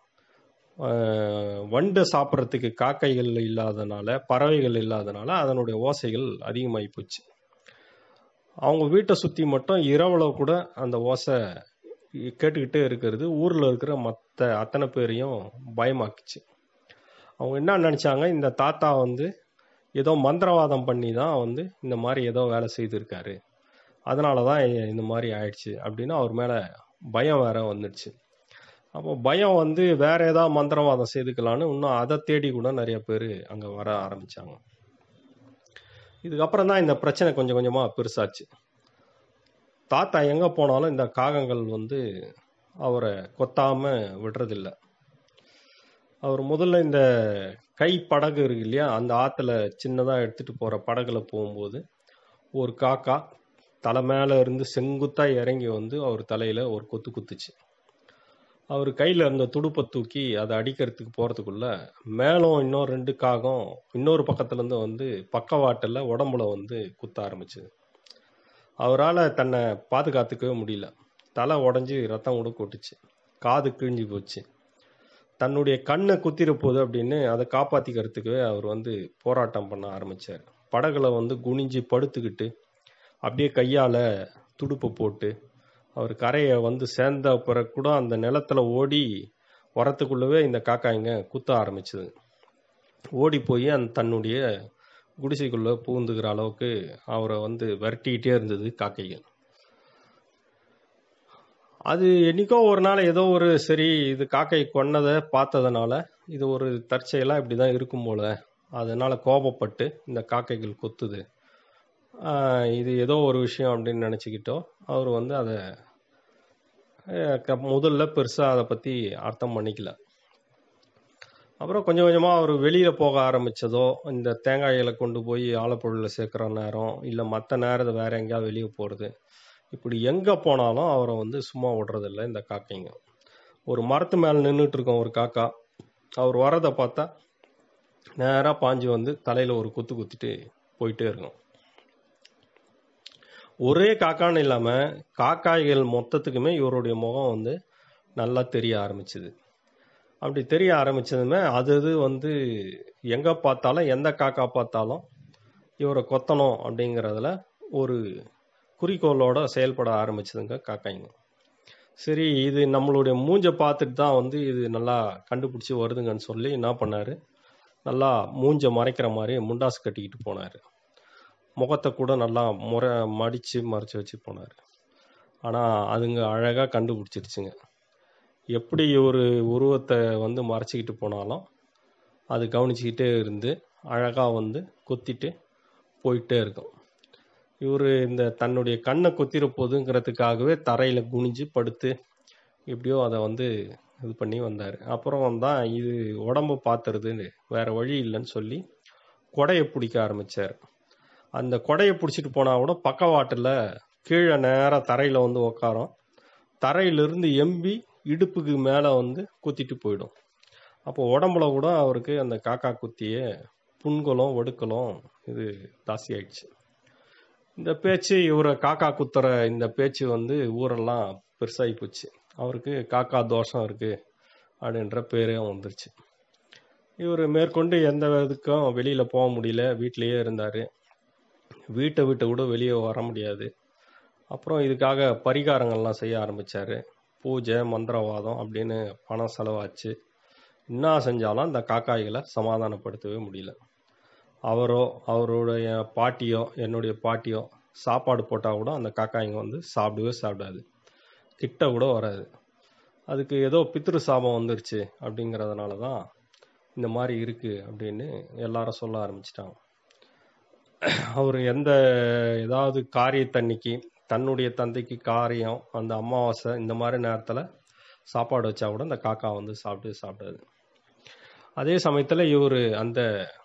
வண்டை சாப்பிட்றதுக்கு காக்கைகள் இல்லாதனால, பறவைகள் இல்லாதனால அதனுடைய ஓசைகள் அதிகமாகி போச்சு. அவங்க வீட்டை சுற்றி மட்டும் இரவுல கூட அந்த ஓசை கேட்டுக்கிட்டே இருக்கிறது ஊரில் இருக்கிற மற்ற அத்தனை பேரையும் பயமாக்குச்சு. அவங்க என்ன நினச்சாங்க, இந்த தாத்தா வந்து ஏதோ மந்திரவாதம் பண்ணி தான் வந்து இந்த மாதிரி ஏதோ வேலை செய்திருக்காரு, அதனால தான் இந்த மாதிரி ஆயிடுச்சு அப்படின்னு அவர் மேலே பயம் வேற வந்துடுச்சு. அப்போ பயம் வந்து வேற ஏதாவது மந்திரவாதம் செய்துக்கலான்னு இன்னும் அதை தேடி கூட நிறைய பேர் அங்கே வர ஆரம்பித்தாங்க. இதுக்கப்புறம் தான் இந்த பிரச்சனை கொஞ்சம் கொஞ்சமாக பெருசாச்சு. தாத்தா எங்கே போனாலும் இந்த காகங்கள் வந்து அவரை கொத்தாமல் விடுறதில்லை. அவர் முதல்ல இந்த கை படகு இருக்கு இல்லையா, அந்த ஆற்றுல சின்னதாக எடுத்துகிட்டு போகிற படகுல போகும்போது ஒரு காக்கா தலை மேலே இருந்து செங்குத்தாக இறங்கி வந்து அவர் தலையில் ஒரு கொத்து குத்துச்சு. அவர் கையில் இருந்த துடுப்பை தூக்கி அதை அடிக்கிறதுக்கு போகிறதுக்குள்ள மேலும் இன்னொரு 2 காகம் இன்னொரு பக்கத்துலேருந்து வந்து பக்கவாட்டில் உடம்புல வந்து குத்த ஆரம்பிச்சுது. அவரால் தன்னை பாதுகாத்துக்கவே முடியல. தலை உடஞ்சி ரத்தம் கூட கொட்டுச்சு, காது கிழிஞ்சு போச்சு. தன்னுடைய கண்ணை குத்திர போகுது அப்படின்னு அதை காப்பாற்றிக்கிறதுக்கு அவர் வந்து போராட்டம் பண்ண ஆரம்பித்தார். படகுல வந்து குனிஞ்சு படுத்துக்கிட்டு அப்படியே கையால் துடுப்பை போட்டு அவர் கரையை வந்து சேர்ந்த பிறகு கூட அந்த நிலத்தில் ஓடி வரத்துக்குள்ளவே இந்த காக்காய்ங்க குத்த ஆரம்பிச்சுது. ஓடி போய் அந்த தன்னுடைய குடிசைக்குள்ளே பூந்துக்கிற அளவுக்கு அவரை வந்து விரட்டிக்கிட்டே இருந்தது காக்கைகள். அது என்னைக்கோ ஒரு நாள் ஏதோ ஒரு சரி இது காக்கை கொன்னதை பார்த்ததுனால இது ஒரு தற்செயலாக இப்படி தான் இருக்கும் போல, அதனால் கோபப்பட்டு இந்த காக்கைகள் கொத்துது, இது ஏதோ ஒரு விஷயம் அப்படின்னு நினச்சிக்கிட்டோ அவர் வந்து அதை முதல்ல பெருசாக அதை பற்றி அர்த்தம் பண்ணிக்கல. அப்புறம் கொஞ்சம் கொஞ்சமாக அவர் வெளியில் போக ஆரம்பித்ததோ, இந்த தேங்காய்களை கொண்டு போய் ஆலப்பொருளில் சேர்க்குற நேரம் இல்லை மற்ற நேரத்தை வேறு எங்கேயாவது வெளியே போகிறது, இப்படி எங்கே போனாலும் அவரை வந்து சும்மா விடுறதில்லை இந்த காக்கைங்க. ஒரு மரத்து மேலே நின்றுட்டு இருக்கோம் ஒரு காக்கா, அவர் வரதை பார்த்தா நேராக பாஞ்சு வந்து தலையில் ஒரு குத்து குத்திட்டு போயிட்டே இருக்கும். ஒரே காக்கான்னு இல்லாமல் காக்காய்கள் மொத்தத்துக்குமே இவருடைய முகம் வந்து நல்லா தெரிய ஆரம்பிச்சுது. அப்படி தெரிய ஆரம்பிச்சதுமே அது வந்து எங்கே பார்த்தாலும் எந்த காக்கா பார்த்தாலும் இவரை கொத்தணும் அப்படிங்கிறதுல ஒரு குறிக்கோளோட செயல்பட ஆரம்பிச்சதுங்க காக்காய்ங்க. சரி, இது நம்மளுடைய மூஞ்சை பார்த்துட்டு தான் வந்து இது நல்லா கண்டுபிடிச்சி வருதுங்கன்னு சொல்லி என்ன பண்ணார், நல்லா மூஞ்சை மறைக்கிற மாதிரி முண்டாசு கட்டிக்கிட்டு போனார். முகத்தை கூட நல்லா மறைச்சி வச்சு போனார். ஆனால் அதுங்க அழகாக கண்டுபிடிச்சிருச்சுங்க. எப்படி ஒரு உருவத்தை வந்து மறைச்சிக்கிட்டு போனாலும் அது கவனிச்சுக்கிட்டே இருந்து அழகாக வந்து கொத்திட்டு போயிட்டே இருக்கும். இவர் இந்த தன்னுடைய கண்ணை கொத்திர போதுங்கிறதுக்காகவே தரையில் குனிஞ்சு படுத்து எப்படியோ அதை வந்து இது பண்ணி வந்தார். அப்புறம் தான் இது உடம்பு பார்த்துருதுன்னு வேற வழி இல்லைன்னு சொல்லி கொடையை பிடிக்க ஆரம்பித்தார். அந்த கொடையை பிடிச்சிட்டு போனால் கூட பக்கவாட்டில் கீழே நேராக தரையில் வந்து உக்காரும். தரையிலிருந்து எம்பி இடுப்புக்கு மேலே வந்து குத்திட்டு போயிடும். அப்போ உடம்புல கூட அவருக்கு அந்த காக்கா குத்திய புண்களும் ஒடுக்கலும் இது தாசி ஆயிடுச்சு. இந்த பேச்சு இவரை காக்கா குத்துற இந்த பேச்சு வந்து ஊரெல்லாம் பெருசாகி போச்சு. அவருக்கு காக்கா தோஷம் இருக்கு அப்படின்ற பேரே வந்துருச்சு. இவர் மேற்கொண்டு எந்த இதுக்கும் வெளியில் போக முடியல, வீட்டிலையே இருந்தார். வீட்டை விட்டு கூட வெளியே வர முடியாது. அப்புறம் இதுக்காக பரிகாரங்கள்லாம் செய்ய ஆரம்பித்தார். பூஜை மந்திரவாதம் அப்படின்னு பணம் செலவாச்சு. என்ன செஞ்சாலும் அந்த காக்காய்களை சமாதானப்படுத்தவே முடியல. அவரோ அவருடைய பாட்டியோ என்னுடைய பாட்டியோ சாப்பாடு போட்டால் கூட அந்த காக்காய்ங்க வந்து சாப்பிடவே சாப்பிடாது, கிட்ட கூட வராது. அதுக்கு ஏதோ பித்ரு சாபம் வந்துருச்சு அப்படிங்கிறதுனால தான் இந்த மாதிரி இருக்குது அப்படின்னு எல்லாரும் சொல்ல ஆரம்பிச்சிட்டாங்க. அவர் ஏதாவது காரியத்தன்னைக்கு தன்னுடைய தந்தைக்கு காரியம், அந்த அமாவாசை இந்த மாதிரி நேரத்தில் சாப்பாடு வச்சா கூட அந்த காக்கா வந்து சாப்பிடாது. அதே சமயத்தில் இவர் அந்த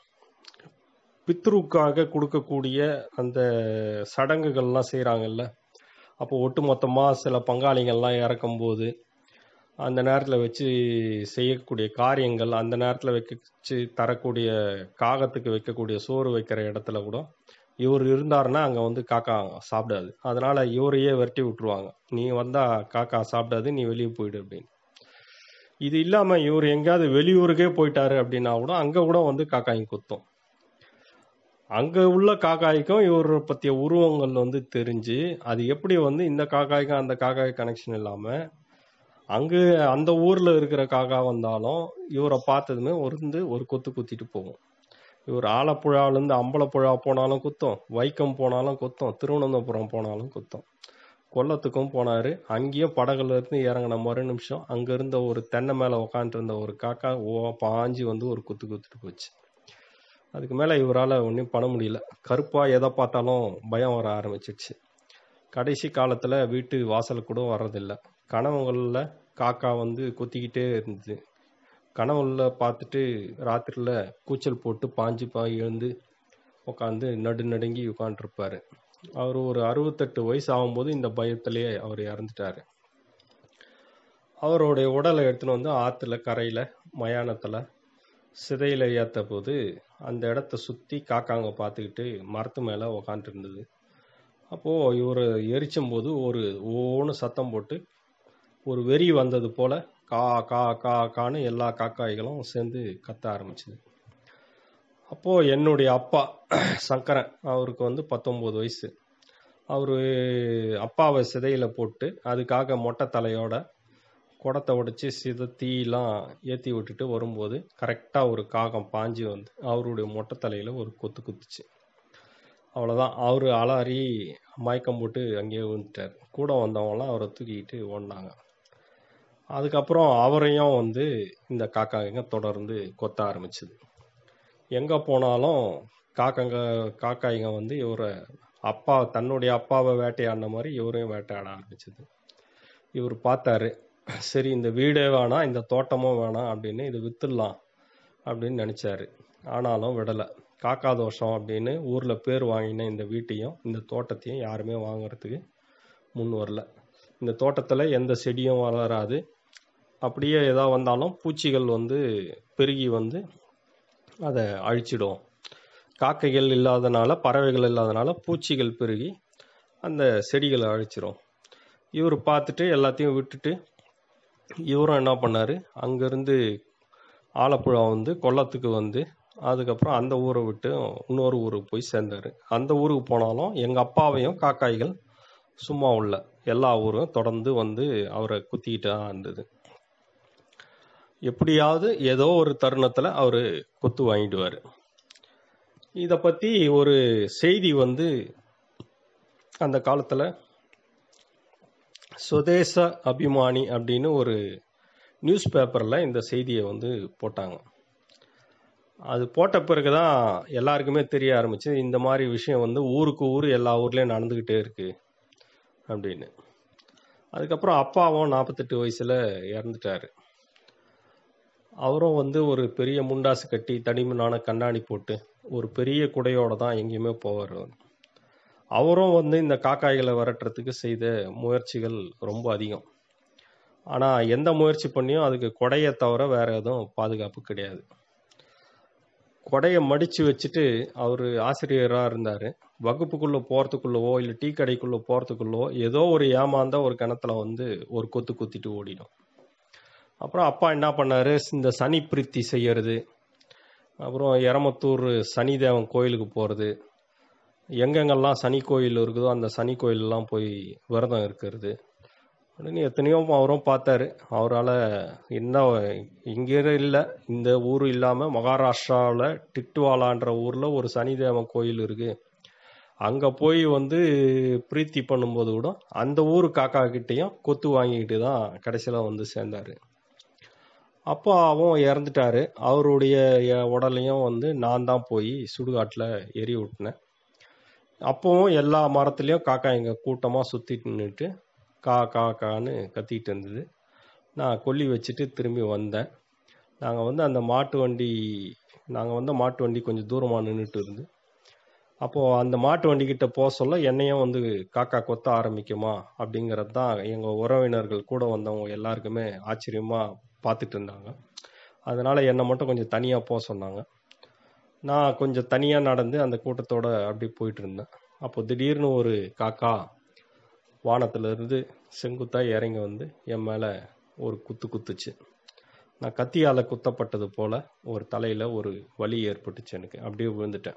பித்ருக்காக கொடுக்கக்கூடிய அந்த சடங்குகள்லாம் செய்கிறாங்கல்ல, அப்போ ஒட்டு மொத்தமாக சில பங்காளிகள்லாம் இறக்கும்போது அந்த நேரத்தில் வச்சு செய்யக்கூடிய காரியங்கள், அந்த நேரத்தில் வச்சு தரக்கூடிய காகத்துக்கு வைக்கக்கூடிய சோறு வைக்கிற இடத்துல கூட இவர் இருந்தாருன்னா அங்கே வந்து காக்கா சாப்பிடாது. அதனால் இவரையே விரட்டி விட்டுருவாங்க. நீ வந்தால் காக்கா சாப்பிடாது, நீ வெளியே போயிடு அப்படின்னு. இது இல்லாமல் இவர் எங்கேயாவது வெளியூருக்கே போயிட்டாரு அப்படின்னா கூட அங்கே கூட வந்து காக்காய் குத்தும். அங்கே உள்ள காக்காய்க்கும் இவரை பற்றிய உருவங்கள் வந்து தெரிஞ்சு அது எப்படி வந்து இந்த காக்காய்க்கும் அந்த காக்காய் கனெக்ஷன் இல்லாமல் அங்கே அந்த ஊரில் இருக்கிற காக்கா வந்தாலும் இவரை பார்த்ததுமே ஒரு கொத்து குத்திட்டு போகும். இவர் ஆலப்புழாவிலேருந்து அம்பலப்புழா போனாலும் குத்தம், வைக்கம் போனாலும் குத்தம், திருவனந்தபுரம் போனாலும் குத்தம். கொல்லத்துக்கும் போனார். அங்கேயும் படகுல இருந்து இறங்கின மறு நிமிஷம் அங்கே இருந்த ஒரு தென்னை மேலே உக்காந்துருந்த ஒரு காக்கா பாஞ்சு வந்து ஒரு குத்திட்டு போச்சு. அதுக்கு மேலே இவரால் ஒன்றும் பண்ண முடியல. கருப்பாக எதை பார்த்தாலும் பயம் வர ஆரம்பிச்சிடுச்சு. கடைசி காலத்தில் வீட்டு வாசலுக்கு கூட வர்றதில்லை. கனவுகளில் காக்கா வந்து கொத்திக்கிட்டே இருந்துச்சு. கனவுல பார்த்துட்டு ராத்திரியில் கூச்சல் போட்டு பாஞ்சு எழுந்து உட்காந்து நடுங்கி உட்காந்துருப்பார். அவர் ஒரு 68 வயசு ஆகும்போது இந்த பயத்திலேயே அவர் இறந்துட்டார். அவருடைய உடலை எடுத்துன்னு வந்து ஆற்றுல கரையில் மயானத்தில் சிதையில் ஏற்ற போது அந்த இடத்த சுற்றி காக்காங்க பார்த்துக்கிட்டு மரத்து மேலே உக்காந்துட்டு இருந்தது. அப்போது இவர் எரிச்சும்போது ஓன்னு சத்தம் போட்டு ஒரு வெறி வந்தது போல் கா கா கா கான்னு எல்லா காக்காய்களும் சேர்ந்து கத்த ஆரம்பிச்சுது. அப்போது என்னுடைய அப்பா சங்கரன், அவருக்கு வந்து 19 வயசு. அவர் அப்பாவை சிதையில் போட்டு அதுக்காக மொட்டை தலையோட குடத்தை உடைச்சி தீயெல்லாம் ஏற்றி விட்டுட்டு வரும்போது கரெக்டாக ஒரு காகம் பாஞ்சு வந்து அவருடைய மொட்டை தலையில் ஒரு கொத்து குத்துச்சு. அவ்வளோதான், அவர் அலறி மயக்கம் போட்டு அங்கேயே விழுந்துட்டார். கூட வந்தவங்களாம் அவரை தூக்கிக்கிட்டு ஓடினாங்க. அதுக்கப்புறம் அவரையும் வந்து இந்த காக்காய்ங்க தொடர்ந்து கொத்த ஆரம்பிச்சுது. எங்கே போனாலும் காக்காய்ங்க வந்து இவரை தன்னுடைய அப்பாவை வேட்டையாடின மாதிரி இவரையும் வேட்டையாட ஆரம்பிச்சுது. இவர் பார்த்தாரு, சரி இந்த வீடே வேணாம், இந்த தோட்டமும் வேணாம் அப்படின்னு இது வித்துடலாம் அப்படின்னு நினச்சாரு. ஆனாலும் விடலை. காக்கா தோஷம் அப்படின்னு ஊரில் பேர் வாங்கின இந்த வீட்டையும் இந்த தோட்டத்தையும் யாருமே வாங்கிறதுக்கு முன் வரல. இந்த தோட்டத்தில் எந்த செடியும் வளராது. அப்படியே ஏதாவது வந்தாலும் பூச்சிகள் வந்து பெருகி வந்து அதை அழிச்சிடும். காக்கைகள் இல்லாதனால, பறவைகள் இல்லாதனால பூச்சிகள் பெருகி அந்த செடிகளை அழிச்சிடும். இவர் பார்த்துட்டு எல்லாத்தையும் விட்டுட்டு இவரும் என்ன பண்ணார், அங்கேருந்து ஆலப்புழா வந்து கொல்லத்துக்கு வந்து அதுக்கப்புறம் அந்த ஊரை விட்டு இன்னொரு ஊருக்கு போய் சேர்ந்தார். அந்த ஊருக்கு போனாலும் எங்கள் அப்பாவையும் காக்காய்கள் சும்மா உள்ள எல்லா ஊரும் தொடர்ந்து வந்து அவரை குத்திக்கிட்டு தான் இருந்தது. எப்படியாவது ஏதோ ஒரு தருணத்தில் அவர் கொத்து வாங்கிடுவார். இதை பற்றி ஒரு செய்தி வந்து அந்த காலத்தில் சுதேச அபிமானி அப்படின்னு ஒரு நியூஸ் பேப்பரில் இந்த செய்தியை வந்து போட்டாங்க. அது போட்ட பிறகு தான் எல்லாருக்குமே தெரிய ஆரம்பிச்சு, இந்த மாதிரி விஷயம் வந்து ஊருக்கு ஊர் எல்லா ஊர்லேயும் நடந்துக்கிட்டே இருக்கு அப்படின்னு. அதுக்கப்புறம் அப்பாவும் 48 வயசில் இறந்துட்டாரு. அவரும் வந்து ஒரு பெரிய முண்டாசு கட்டி தடிமனான கண்ணாடி போட்டு ஒரு பெரிய குடையோட தான் எங்கேயுமே போவார். அவரும் வந்து இந்த காக்காய்களை விரட்டுறதுக்கு செய்த முயற்சிகள் ரொம்ப அதிகம். ஆனால் எந்த முயற்சி பண்ணியும் அதுக்கு கொடையை தவிர வேற எதுவும் பாதுகாப்பு கிடையாது. கொடையை மடித்து வச்சுட்டு அவர் ஆசிரியராக இருந்தார். வகுப்புக்குள்ளே போகிறதுக்குள்ளவோ இல்லை டீ கடைக்குள்ளே போகிறதுக்குள்ளவோ ஏதோ ஒரு ஏமாந்த ஒரு கிணத்துல வந்து ஒரு கொத்து குத்திட்டு ஓடிடும். அப்புறம் அப்பா என்ன பண்ணார், இந்த சனி பிரீத்தி செய்யறது, அப்புறம் எரமத்தூர் சனிதேவன் கோயிலுக்கு போகிறது, எங்கெங்கெல்லாம் சனி கோயில் இருக்குதோ அந்த சனி கோயிலெலாம் போய் விரதம் இருக்கிறது அப்படின்னு எத்தனையோ அவரும் பார்த்தாரு. அவரால் என்ன இங்கே இல்லை, இந்த ஊர் இல்லாமல் மகாராஷ்டிராவில் டிட்வாலான்ற ஊரில் ஒரு சனிதேவன் கோயில் இருக்குது, அங்கே போய் வந்து பிரீத்தி பண்ணும்போது கூட அந்த ஊர் காக்கா கிட்டேயும் கொத்து வாங்கிக்கிட்டு தான் கடைசியில் வந்து சேர்ந்தார். அப்பாவும் இறந்துட்டாரு. அவருடைய உடலையும் வந்து நான் தான் போய் சுடுகாட்டில் எரி விட்டினேன். அப்போவும் எல்லா மரத்துலேயும் காக்கா எங்கள் கூட்டமாக சுற்றிட்டு நின்றுட்டு கா கா கான்னு கத்திட்டு இருந்தது. நான் கொல்லி வச்சுட்டு திரும்பி வந்தேன். நாங்கள் வந்து மாட்டு வண்டி கொஞ்சம் தூரமாக நின்றுட்டு இருந்து, அப்போது அந்த மாட்டு வண்டிக்கிட்ட போக சொல்ல என்னையும் வந்து காக்கா கொத்த ஆரம்பிக்குமா அப்படிங்கிறது தான் எங்கள் உறவினர்கள் கூட வந்தவங்க எல்லாருக்குமே ஆச்சரியமாக பார்த்துட்டு இருந்தாங்க. அதனால் என்னை மட்டும் கொஞ்சம் தனியாக போக சொன்னாங்க. நான் கொஞ்சம் தனியாக நடந்து அந்த கூட்டத்தோடு அப்படி போயிட்டு இருந்தேன். அப்போ திடீர்னு ஒரு காக்கா வானத்திலிருந்து செங்குத்தாக இறங்கி வந்து என் மேலே ஒரு குத்து குத்துச்சு. நான் கத்தியால் குத்தப்பட்டது போல் ஒரு தலையில் ஒரு வலி ஏற்பட்டுச்சு. எனக்கு அப்படியே விழுந்துட்டேன்.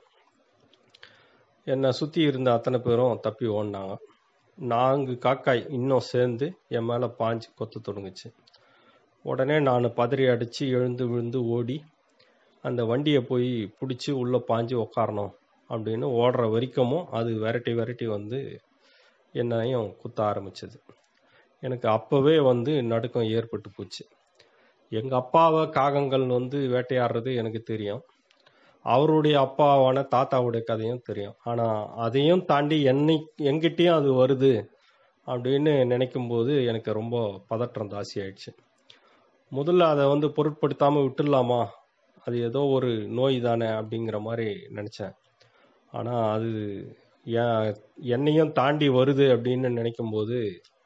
என்னை சுற்றி இருந்த அத்தனை பேரும் தப்பி ஓடினாங்க. 4 காக்காய் இன்னும் சேர்ந்து என் மேலே பாஞ்சு கொத்த தொடங்குச்சு. உடனே நான் பதறி அடித்து எழுந்து விழுந்து ஓடி அந்த வண்டியை போய் பிடிச்சி உள்ளே பாஞ்சு உக்காரணும் அப்படின்னு ஓடுற வரைக்கும் அது விரட்டி வந்து என்னையும் குத்த ஆரம்பிச்சது. எனக்கு அப்போவே வந்து நடுக்கம் ஏற்பட்டு போச்சு. எங்கள் அப்பாவை காகங்கள் வந்து வேட்டையாடுறது எனக்கு தெரியும், அவருடைய அப்பாவான தாத்தாவுடைய கதையும் தெரியும். ஆனால் அதையும் தாண்டி எங்கிட்டையும் அது வருது அப்படின்னு நினைக்கும்போது எனக்கு ரொம்ப பதற்றம் ஜாஸ்தி ஆயிடுச்சு. முதல்ல அதை வந்து பொருட்படுத்தாமல் விட்டுடலாமா, அது ஏதோ ஒரு நோய் தானே அப்படிங்கிற மாதிரி நினச்சேன். ஆனால் அது என்னையும் தாண்டி வருது அப்படின்னு நினைக்கும்போது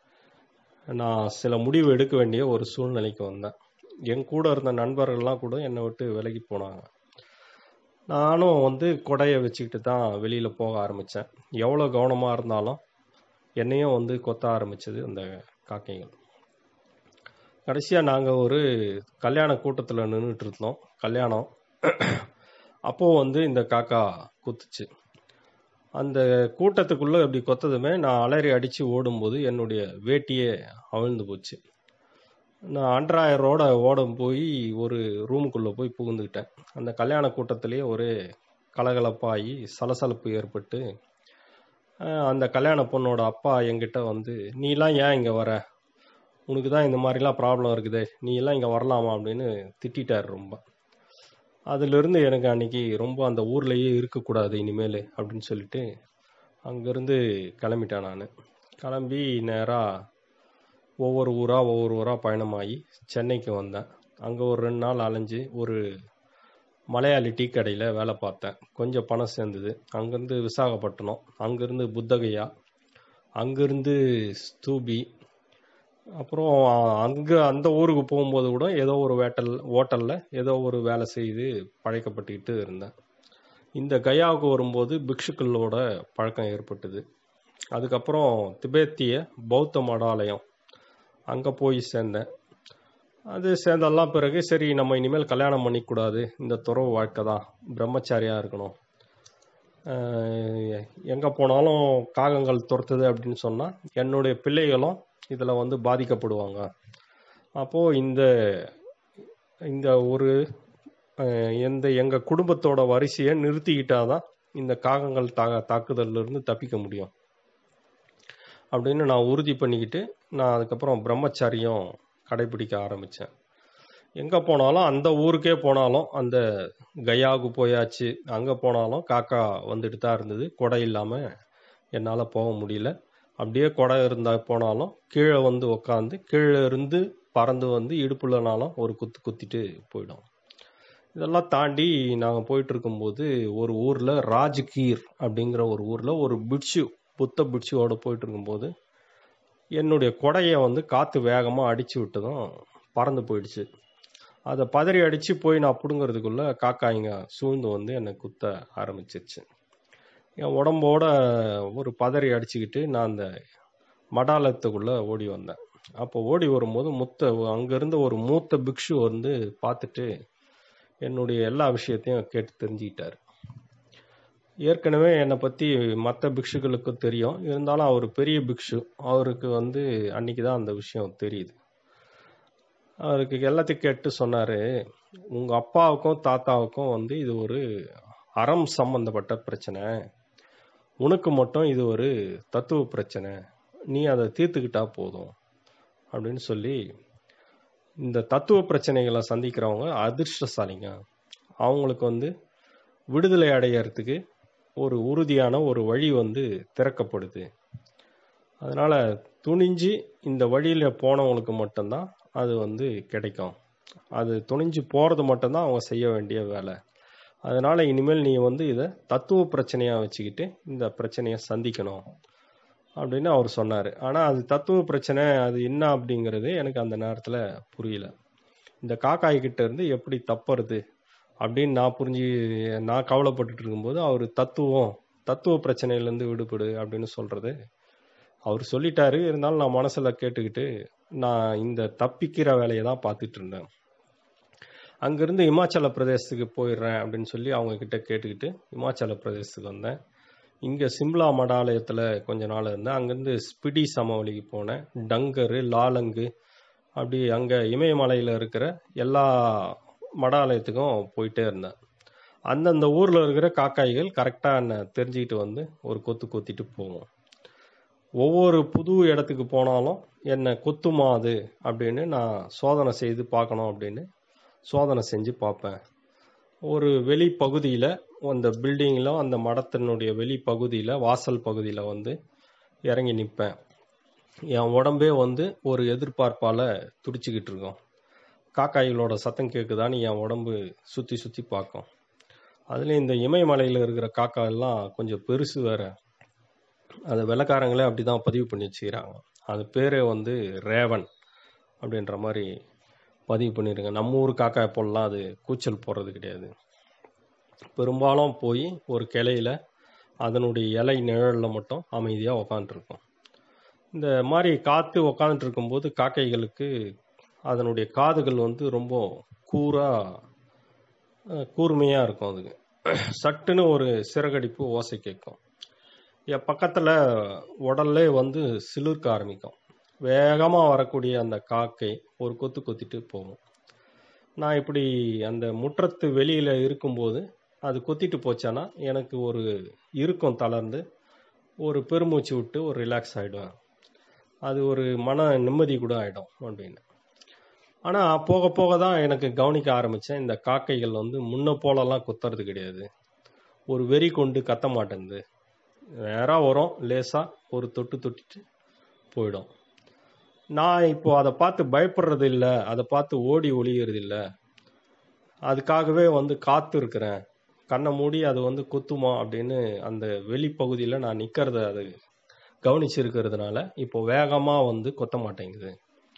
நான் சில முடிவு எடுக்க வேண்டிய ஒரு சூழ்நிலைக்கு வந்தேன். என் கூட இருந்த நண்பர்கள்லாம் கூட என்னை விட்டு விலகி போனாங்க. நானும் வந்து கொடையை வச்சுக்கிட்டு தான் வெளியில் போக ஆரம்பித்தேன். எவ்வளோ கவனமாக இருந்தாலும் என்னையும் வந்து கொத்த ஆரம்பிச்சது அந்த காக்கைகள். கடைசியாக நாங்கள் ஒரு கல்யாண கூட்டத்தில் நின்றுட்டு இருந்தோம், கல்யாணம். அப்போது வந்து இந்த காக்கா குத்துச்சு. அந்த கூட்டத்துக்குள்ளே அப்படி கொத்ததுமே நான் அலறி அடித்து ஓடும்போது என்னுடைய வேட்டியே அவிழ்ந்து போச்சு. நான் அண்டராயரோட ஓடும் போய் ஒரு ரூமுக்குள்ளே போய் புகுந்துக்கிட்டேன். அந்த கல்யாண கூட்டத்திலேயே ஒரு கலகலப்பாகி சலசலப்பு ஏற்பட்டு அந்த கல்யாண பொண்ணோட அப்பா என்கிட்ட வந்து, நீலாம் ஏன் இங்கே வர, உனக்கு தான் இந்த மாதிரிலாம் ப்ராப்ளம் இருக்குது, நீ எல்லாம் இங்கே வரலாமா அப்படின்னு திட்டார் ரொம்ப. அதிலிருந்து எனக்கு அன்றைக்கி ரொம்ப அந்த ஊர்லேயே இருக்கக்கூடாது இனிமேல் அப்படின்னு சொல்லிட்டு அங்கேருந்து கிளம்பிட்டேன். நான் கிளம்பி நேராக ஒவ்வொரு ஊராக பயணமாகி சென்னைக்கு வந்தேன். அங்கே ஒரு 2 நாள் அலைஞ்சு ஒரு மலையாளி டீ கடையில் வேலை பார்த்தேன். கொஞ்சம் பணம் சேர்ந்தது. அங்கேருந்து விசாகப்பட்டினம், அங்கேருந்து புத்தகையா, அங்கேருந்து ஸ்தூபி, அப்புறம் அந்த ஊருக்கு போகும்போது கூட ஏதோ ஒரு ஹோட்டலில் ஏதோ ஒரு வேலை செய்து பழக்கப்பட்டுக்கிட்டு இருந்தேன். இந்த கயாவுக்கு வரும்போது பிக்ஷுக்களோட பழக்கம் ஏற்பட்டது. அதுக்கப்புறம் திபேத்திய பௌத்த மடாலயம் அங்கே போய் சேர்ந்தேன். அது சேர்ந்தெல்லாம் பிறகு சரி, நம்ம இனிமேல் கல்யாணம் பண்ணிக்கூடாது, இந்த துறவு வாழ்க்கை தான், பிரம்மச்சாரியாக இருக்கணும், எங்கே போனாலும் காகங்கள் துரத்துது அப்படின்னு சொன்னால் என்னுடைய பிள்ளைகளும் இதில் வந்து பாதிக்கப்படுவாங்க. அப்போது இந்த ஒரு எங்கள் குடும்பத்தோட வரிசையை நிறுத்திக்கிட்டாதான் இந்த காகங்கள் தாக்குதலிருந்து தப்பிக்க முடியும் அப்படின்னு நான் உறுதி பண்ணிக்கிட்டு நான் அதுக்கப்புறம் பிரம்மச்சாரியம் கடைபிடிக்க ஆரம்பித்தேன். எங்கே போனாலும் அந்த ஊருக்கே போனாலும், அந்த கயாவுக்கு போயாச்சு, அங்கே போனாலும் காக்கா வந்துட்டு தான் இருந்தது. கொடை இல்லாமல் என்னால் போக முடியல. அப்படியே கொடை இருந்தால் போனாலும் கீழே வந்து உக்காந்து கீழே இருந்து பறந்து வந்து இடுப்புலனாலும் ஒரு குத்து குத்திட்டு போயிடும். இதெல்லாம் தாண்டி நாங்கள் போயிட்டு இருக்கும்போது ஒரு ஊரில் ராஜ்கீர் அப்படிங்கிற ஒரு ஊரில் ஒரு பிட்சு புத்த பிட்சுவோட போயிட்டு இருக்கும்போது என்னுடைய கொடையை வந்து காற்று வேகமாக அடித்து விட்டதும் பறந்து போயிடுச்சு. அதை பதறி அடித்து போய் நான் பிடுங்கிறதுக்குள்ளே காக்காய்ங்க சூழ்ந்து வந்து என்னை குத்த ஆரம்பிச்சிருச்சு. என் உடம்போட ஒரு பதறி அடிச்சுக்கிட்டு நான் அந்த மடாலயத்துக்குள்ளே ஓடி வந்தேன். அப்போ ஓடி வரும்போது அங்கேருந்து ஒரு மூத்த பிக்ஷு வந்து பார்த்துட்டு என்னுடைய எல்லா விஷயத்தையும் கேட்டு தெரிஞ்சுக்கிட்டார். ஏற்கனவே என்னை பற்றி மற்ற பிக்ஷுகளுக்கும் தெரியும், இருந்தாலும் அவர் பெரிய பிக்ஷு, அவருக்கு வந்து அன்னைக்கு தான் அந்த விஷயம் தெரியுது. அவருக்கு எல்லாத்தையும் கேட்டு சொன்னார், உங்கள் அப்பாவுக்கும் தாத்தாவுக்கும் வந்து இது ஒரு அறம் சம்பந்தப்பட்ட பிரச்சனை, உனக்கு மட்டும் இது ஒரு தத்துவ பிரச்சனை, நீ அதை தீர்த்துக்கிட்டா போதும் அப்படின்னு சொல்லி, இந்த தத்துவ பிரச்சனைகளை சந்திக்கிறவங்க அதிர்ஷ்டசாலிங்க, அவங்களுக்கு வந்து விடுதலை அடையறதுக்கு ஒரு உறுதியான ஒரு வழி வந்து திறக்கப்படுது. அதனால் துணிஞ்சு இந்த வழியில் போனவங்களுக்கு மட்டும்தான் அது வந்து கிடைக்கும். அது துணிஞ்சு போகிறது மட்டும்தான் அவங்க செய்ய வேண்டிய வேலை. அதனால் இனிமேல் நீ வந்து இதை தத்துவ பிரச்சனையாக வச்சுக்கிட்டு இந்த பிரச்சனையை சந்திக்கணும் அப்படின்னு அவர் சொன்னார். ஆனால் அது தத்துவ பிரச்சனை அது என்ன அப்படிங்கிறது எனக்கு அந்த நேரத்தில் புரியல. இந்த காக்காய்கிட்ட இருந்து எப்படி தப்புறது அப்படின்னு நான் கவலைப்பட்டுட்டு இருக்கும்போது அவர் தத்துவ பிரச்சனையிலேருந்து விடுபடு அப்படின்னு சொல்கிறது அவர் சொல்லிட்டாரு. இருந்தாலும் நான் மனசில் கேட்டுக்கிட்டு நான் இந்த தப்பிக்கிற வேலையை தான் பார்த்துட்டு இருந்தேன். அங்கேருந்து இமாச்சல பிரதேசத்துக்கு போயிடுறேன் அப்படின்னு சொல்லி அவங்க கிட்ட கேட்டுக்கிட்டு இமாச்சல பிரதேசத்துக்கு வந்தேன். இங்கே சிம்லா மடாலயத்தில் கொஞ்ச நாள் இருந்தேன். அங்கேருந்து ஸ்பிடி சமவெளிக்கு போனேன். டங்கரு, லாலங்கு, அப்படி அங்கே இமயமலையில் இருக்கிற எல்லா மடாலயத்துக்கும் போயிட்டே இருந்தேன். அந்தந்த ஊரில் இருக்கிற காக்காய்கள் கரெக்டாக என்னை தெரிஞ்சுக்கிட்டு வந்து ஒரு கொத்து கொத்திட்டு போவோம். ஒவ்வொரு புது இடத்துக்கு போனாலும் என்னை கொத்துமா அது அப்படின்னு நான் சோதனை செய்து பார்க்கணும் அப்படின்னு சோதனை செஞ்சு பார்ப்பேன். ஒரு வெளி பகுதியில், அந்த பில்டிங்கில், அந்த மடத்தினுடைய வெளி பகுதியில், வாசல் பகுதியில் வந்து இறங்கி நிற்பேன். என் உடம்பே வந்து ஒரு எதிர்பார்ப்பால் துடிச்சிக்கிட்டு இருக்கும். காக்காய்களோட சத்தம் கேட்குதான்னு என் உடம்பு சுற்றி சுற்றி பார்க்கும். அதுலேயும் இந்த இமயமலையில் இருக்கிற காக்கா எல்லாம் கொஞ்சம் பெருசு வேறு. அது வெள்ளைக்காரங்களே அப்படி தான் பதிவு பண்ணி வச்சுக்கிறாங்க. அது பேரே வந்து ரேவன் அப்படின்ற மாதிரி பதிவு பண்ணியிருங்க. நம்ம ஊர் காக்காய் போடலாம் அது கூச்சல் போடுறது கிடையாது. பெரும்பாலும் போய் ஒரு கிளையில் அதனுடைய இலை நிழலில் மட்டும் அமைதியாக உக்காந்துருக்கும். இந்த மாதிரி காற்று உக்காந்துட்டு இருக்கும்போது காக்கைகளுக்கு அதனுடைய காதுகள் வந்து ரொம்ப கூர்மையாக இருக்கும். அதுக்கு சட்டுன்னு ஒரு சிறகடிப்பு ஓசை கேட்கும். என் பக்கத்தில் உடல்லே வந்து சிலிர்க்க ஆரம்பிக்கும். வேகமாக வரக்கூடிய அந்த காக்கை ஒரு கொத்து கொத்திட்டு போகும். நான் இப்படி அந்த முற்றத்து வெளியில் இருக்கும்போது அது கொத்திட்டு போச்சானா எனக்கு ஒரு இறுக்கம் தளர்ந்து ஒரு பெருமூச்சு விட்டு ஒரு ரிலாக்ஸ் ஆகிடுவேன். அது ஒரு மன நிம்மதி கூட ஆகிடும் அப்படின்னு. ஆனால் போக போக தான் எனக்கு கவனிக்க ஆரம்பித்தேன், இந்த காக்கைகள் வந்து முன்ன போலலாம் கொத்துறது கிடையாது. ஒரு வெறி கொண்டு கத்த மாட்டேங்குது. நேராக வரும், லேசாக ஒரு தொட்டிட்டு போயிடும். நான் இப்போ அதை பார்த்து பயப்படுறது இல்லை, அதை பார்த்து ஓடி ஒளிகிறது இல்லை. அதுக்காகவே வந்து காத்து இருக்கிறேன். கண்ணை மூடி அது வந்து கொத்துமா அப்படின்னு அந்த வெளிப்பகுதியில் நான் நிற்கிறத அது கவனிச்சிருக்கிறதுனால இப்போ வேகமாக வந்து கொத்த மாட்டேங்குது.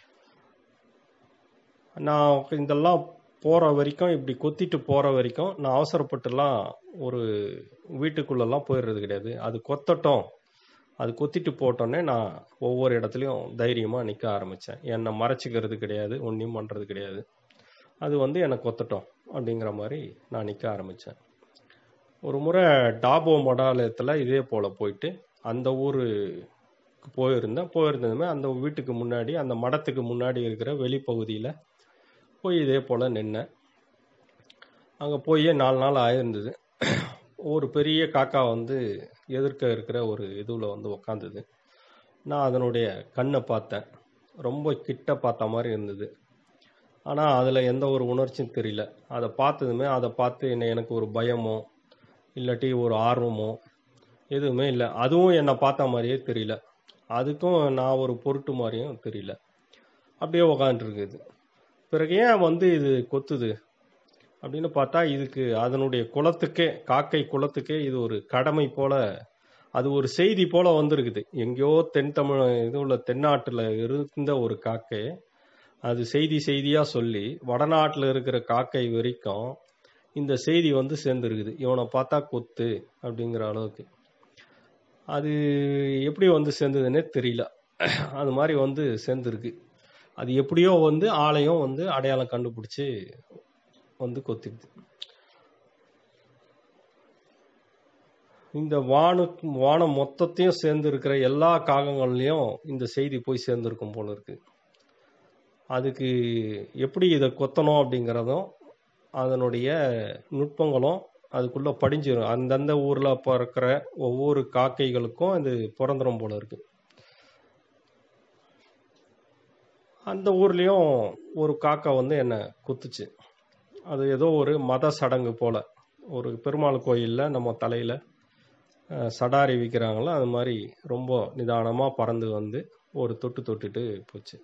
நான் இதெல்லாம் போகிற வரைக்கும், இப்படி கொத்திட்டு போகிற வரைக்கும் நான் அவசரப்பட்டுலாம் ஒரு வீட்டுக்குள்ளெல்லாம் போயிடுறது கிடையாது. அது கொத்தட்டும், அது கொத்திட்டு போட்டோன்னே நான் ஒவ்வொரு இடத்துலையும் தைரியமாக நிற்க ஆரம்பித்தேன். என்னை மறைச்சிக்கிறது கிடையாது, ஒன்றையும் பண்ணுறது கிடையாது. அது வந்து என்னை கொத்தட்டும் அப்படிங்கிற மாதிரி நான் நிற்க ஆரம்பித்தேன். ஒரு முறை டாபோ மடாலயத்தில் இதே போல் போயிட்டு அந்த ஊருக்கு போயிருந்ததுமே அந்த வீட்டுக்கு முன்னாடி, அந்த மடத்துக்கு முன்னாடி இருக்கிற வெளிப்பகுதியில் போய் இதே போல் நின்னேன். அங்கே போய் 4 நாள் ஆயிருந்தது. ஒரு பெரிய காக்கா வந்து எதிர்க்க இருக்கிற ஒரு இதுவில் வந்து உக்காந்துது. நான் அதனுடைய கண்ணை பார்த்தேன். ரொம்ப கிட்ட பார்த்த மாதிரி இருந்தது. ஆனால் அதில் எந்த ஒரு உணர்ச்சியும் தெரியல. அதை பார்த்ததுமே அதை பார்த்து எனக்கு ஒரு பயமோ இல்லாட்டி ஒரு ஆர்வமோ எதுவுமே இல்லை. அதுவும் என்னை பார்த்த மாதிரியே தெரியல. அதுக்கும் நான் ஒரு பொருட்டு மாதிரியும் தெரியல. அப்படியே உக்காந்துருக்குது. பிறகு ஏன் வந்து இது கொத்துது அப்படின்னு பார்த்தா, இதுக்கு அதனுடைய குலத்துக்கே, காக்கை குலத்துக்கே இது ஒரு கடமை போல, அது ஒரு செய்தி போல வந்திருக்குது. எங்கேயோ தென் தமிழ் இது உள்ள தென்னாட்டில் இருந்த ஒரு காக்கை அது செய்தியாக சொல்லி வடநாட்டில் இருக்கிற காக்கை வரைக்கும் இந்த செய்தி வந்து சேர்ந்துருக்குது. இவனை பார்த்தா கொத்து அப்படிங்கிற அளவுக்கு. அது எப்படி வந்து சேர்ந்ததுன்னே தெரியல. அது மாதிரி வந்து சேர்ந்துருக்கு. அது எப்படியோ வந்து ஆளையும் வந்து அடையாளம் கண்டுபிடிச்சி வந்து கொத்திக்குது. இந்த வானம் மொத்தத்தையும் சேர்ந்து இருக்கிற எல்லா காகங்கள்லையும் இந்த செய்தி போய் சேர்ந்துருக்கும் போல இருக்கு. அதுக்கு எப்படி இதை கொத்தணும் அப்படிங்கிறதும் அதனுடைய நுட்பங்களும் அதுக்குள்ள படிஞ்சிடும். அந்தந்த ஊர்ல பிறக்கிற ஒவ்வொரு காக்கைகளுக்கும் அது பிறந்துடும் போல இருக்கு. அந்த ஊர்லயும் ஒரு காக்கா வந்து என்னை குத்துச்சு. அது ஏதோ ஒரு மத சடங்கு போல, ஒரு பெருமாள் கோயில்ல நம்ம தலையில சடாரி விற்கிறாங்களோ அது மாதிரி ரொம்ப நிதானமா பறந்து வந்து ஒரு தொட்டுட்டு போச்சு.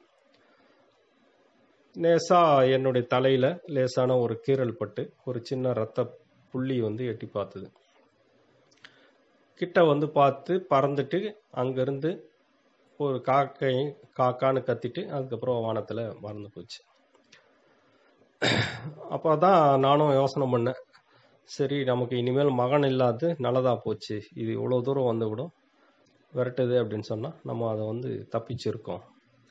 லேசா என்னுடைய தலையில லேசான ஒரு கீறல் பட்டு ஒரு சின்ன ரத்த புள்ளி வந்து எட்டி பார்த்தது. கிட்ட வந்து பார்த்து பறந்துட்டு அங்கிருந்து ஒரு காக்கான்னு கத்திட்டு அதுக்கப்புறம் வானத்துல மறந்து போச்சு. அப்போதான் நானும் யோசனை பண்ணேன், சரி நமக்கு இனிமேல் மகன் இல்லாது நல்லதா போச்சு, இது இவ்வளோ தூரம் வந்து விடும் விரட்டுது அப்படின்னு சொன்னா நம்ம அதை வந்து தப்பிச்சிருக்கோம்.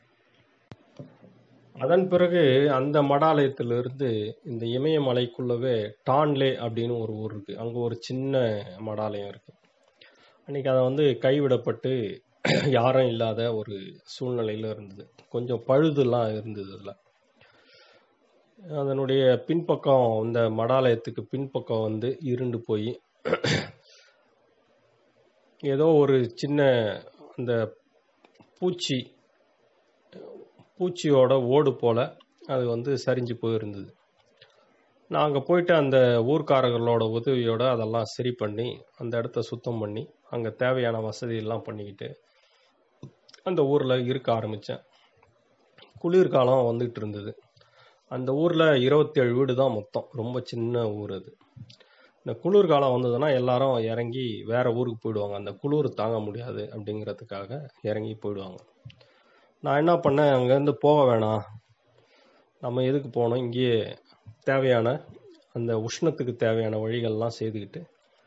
அதன் பிறகு அந்த மடாலயத்திலிருந்து இந்த இமயமலைக்குள்ளவே டான்லே அப்படின்னு ஒரு ஊர் இருக்கு. அங்க ஒரு சின்ன மடாலயம் இருக்கு. அன்னைக்கு அதை வந்து கைவிடப்பட்டு யாரும் இல்லாத ஒரு சூழ்நிலையில இருந்தது. கொஞ்சம் பழுதுலாம் இருந்தது. அதுல அதனுடைய பின்பக்கம், இந்த மடாலயத்துக்கு பின்பக்கம் வந்து இருண்டு போய் ஏதோ ஒரு சின்ன அந்த பூச்சியோட ஓடு போல அது வந்து சரிஞ்சு போயிருந்தது. நாங்கள் போயிட்டு அந்த ஊர்க்காரர்களோட உதவியோட அதெல்லாம் சரி பண்ணி அந்த இடத்த சுத்தம் பண்ணி அங்கே தேவையான வசதியெல்லாம் பண்ணிக்கிட்டு அந்த ஊரில் இருக்க ஆரம்பித்தேன். குளிர்காலம் வந்துகிட்டு இருந்தது. அந்த ஊரில் 27 வீடு தான் மொத்தம். ரொம்ப சின்ன ஊர் அது. இந்த குளிர்காலம் வந்ததுன்னா எல்லாரும் இறங்கி வேற ஊருக்கு போயிடுவாங்க. அந்த குளிர் தாங்க முடியாது அப்படிங்கிறதுக்காக இறங்கி போயிடுவாங்க. நான் என்ன பண்ணேன், அங்கேருந்து போக வேணாம், நம்ம எதுக்கு போனோம், இங்கேயே தேவையான அந்த உஷ்ணத்துக்கு தேவையான வழிகள்லாம் செய்துக்கிட்டு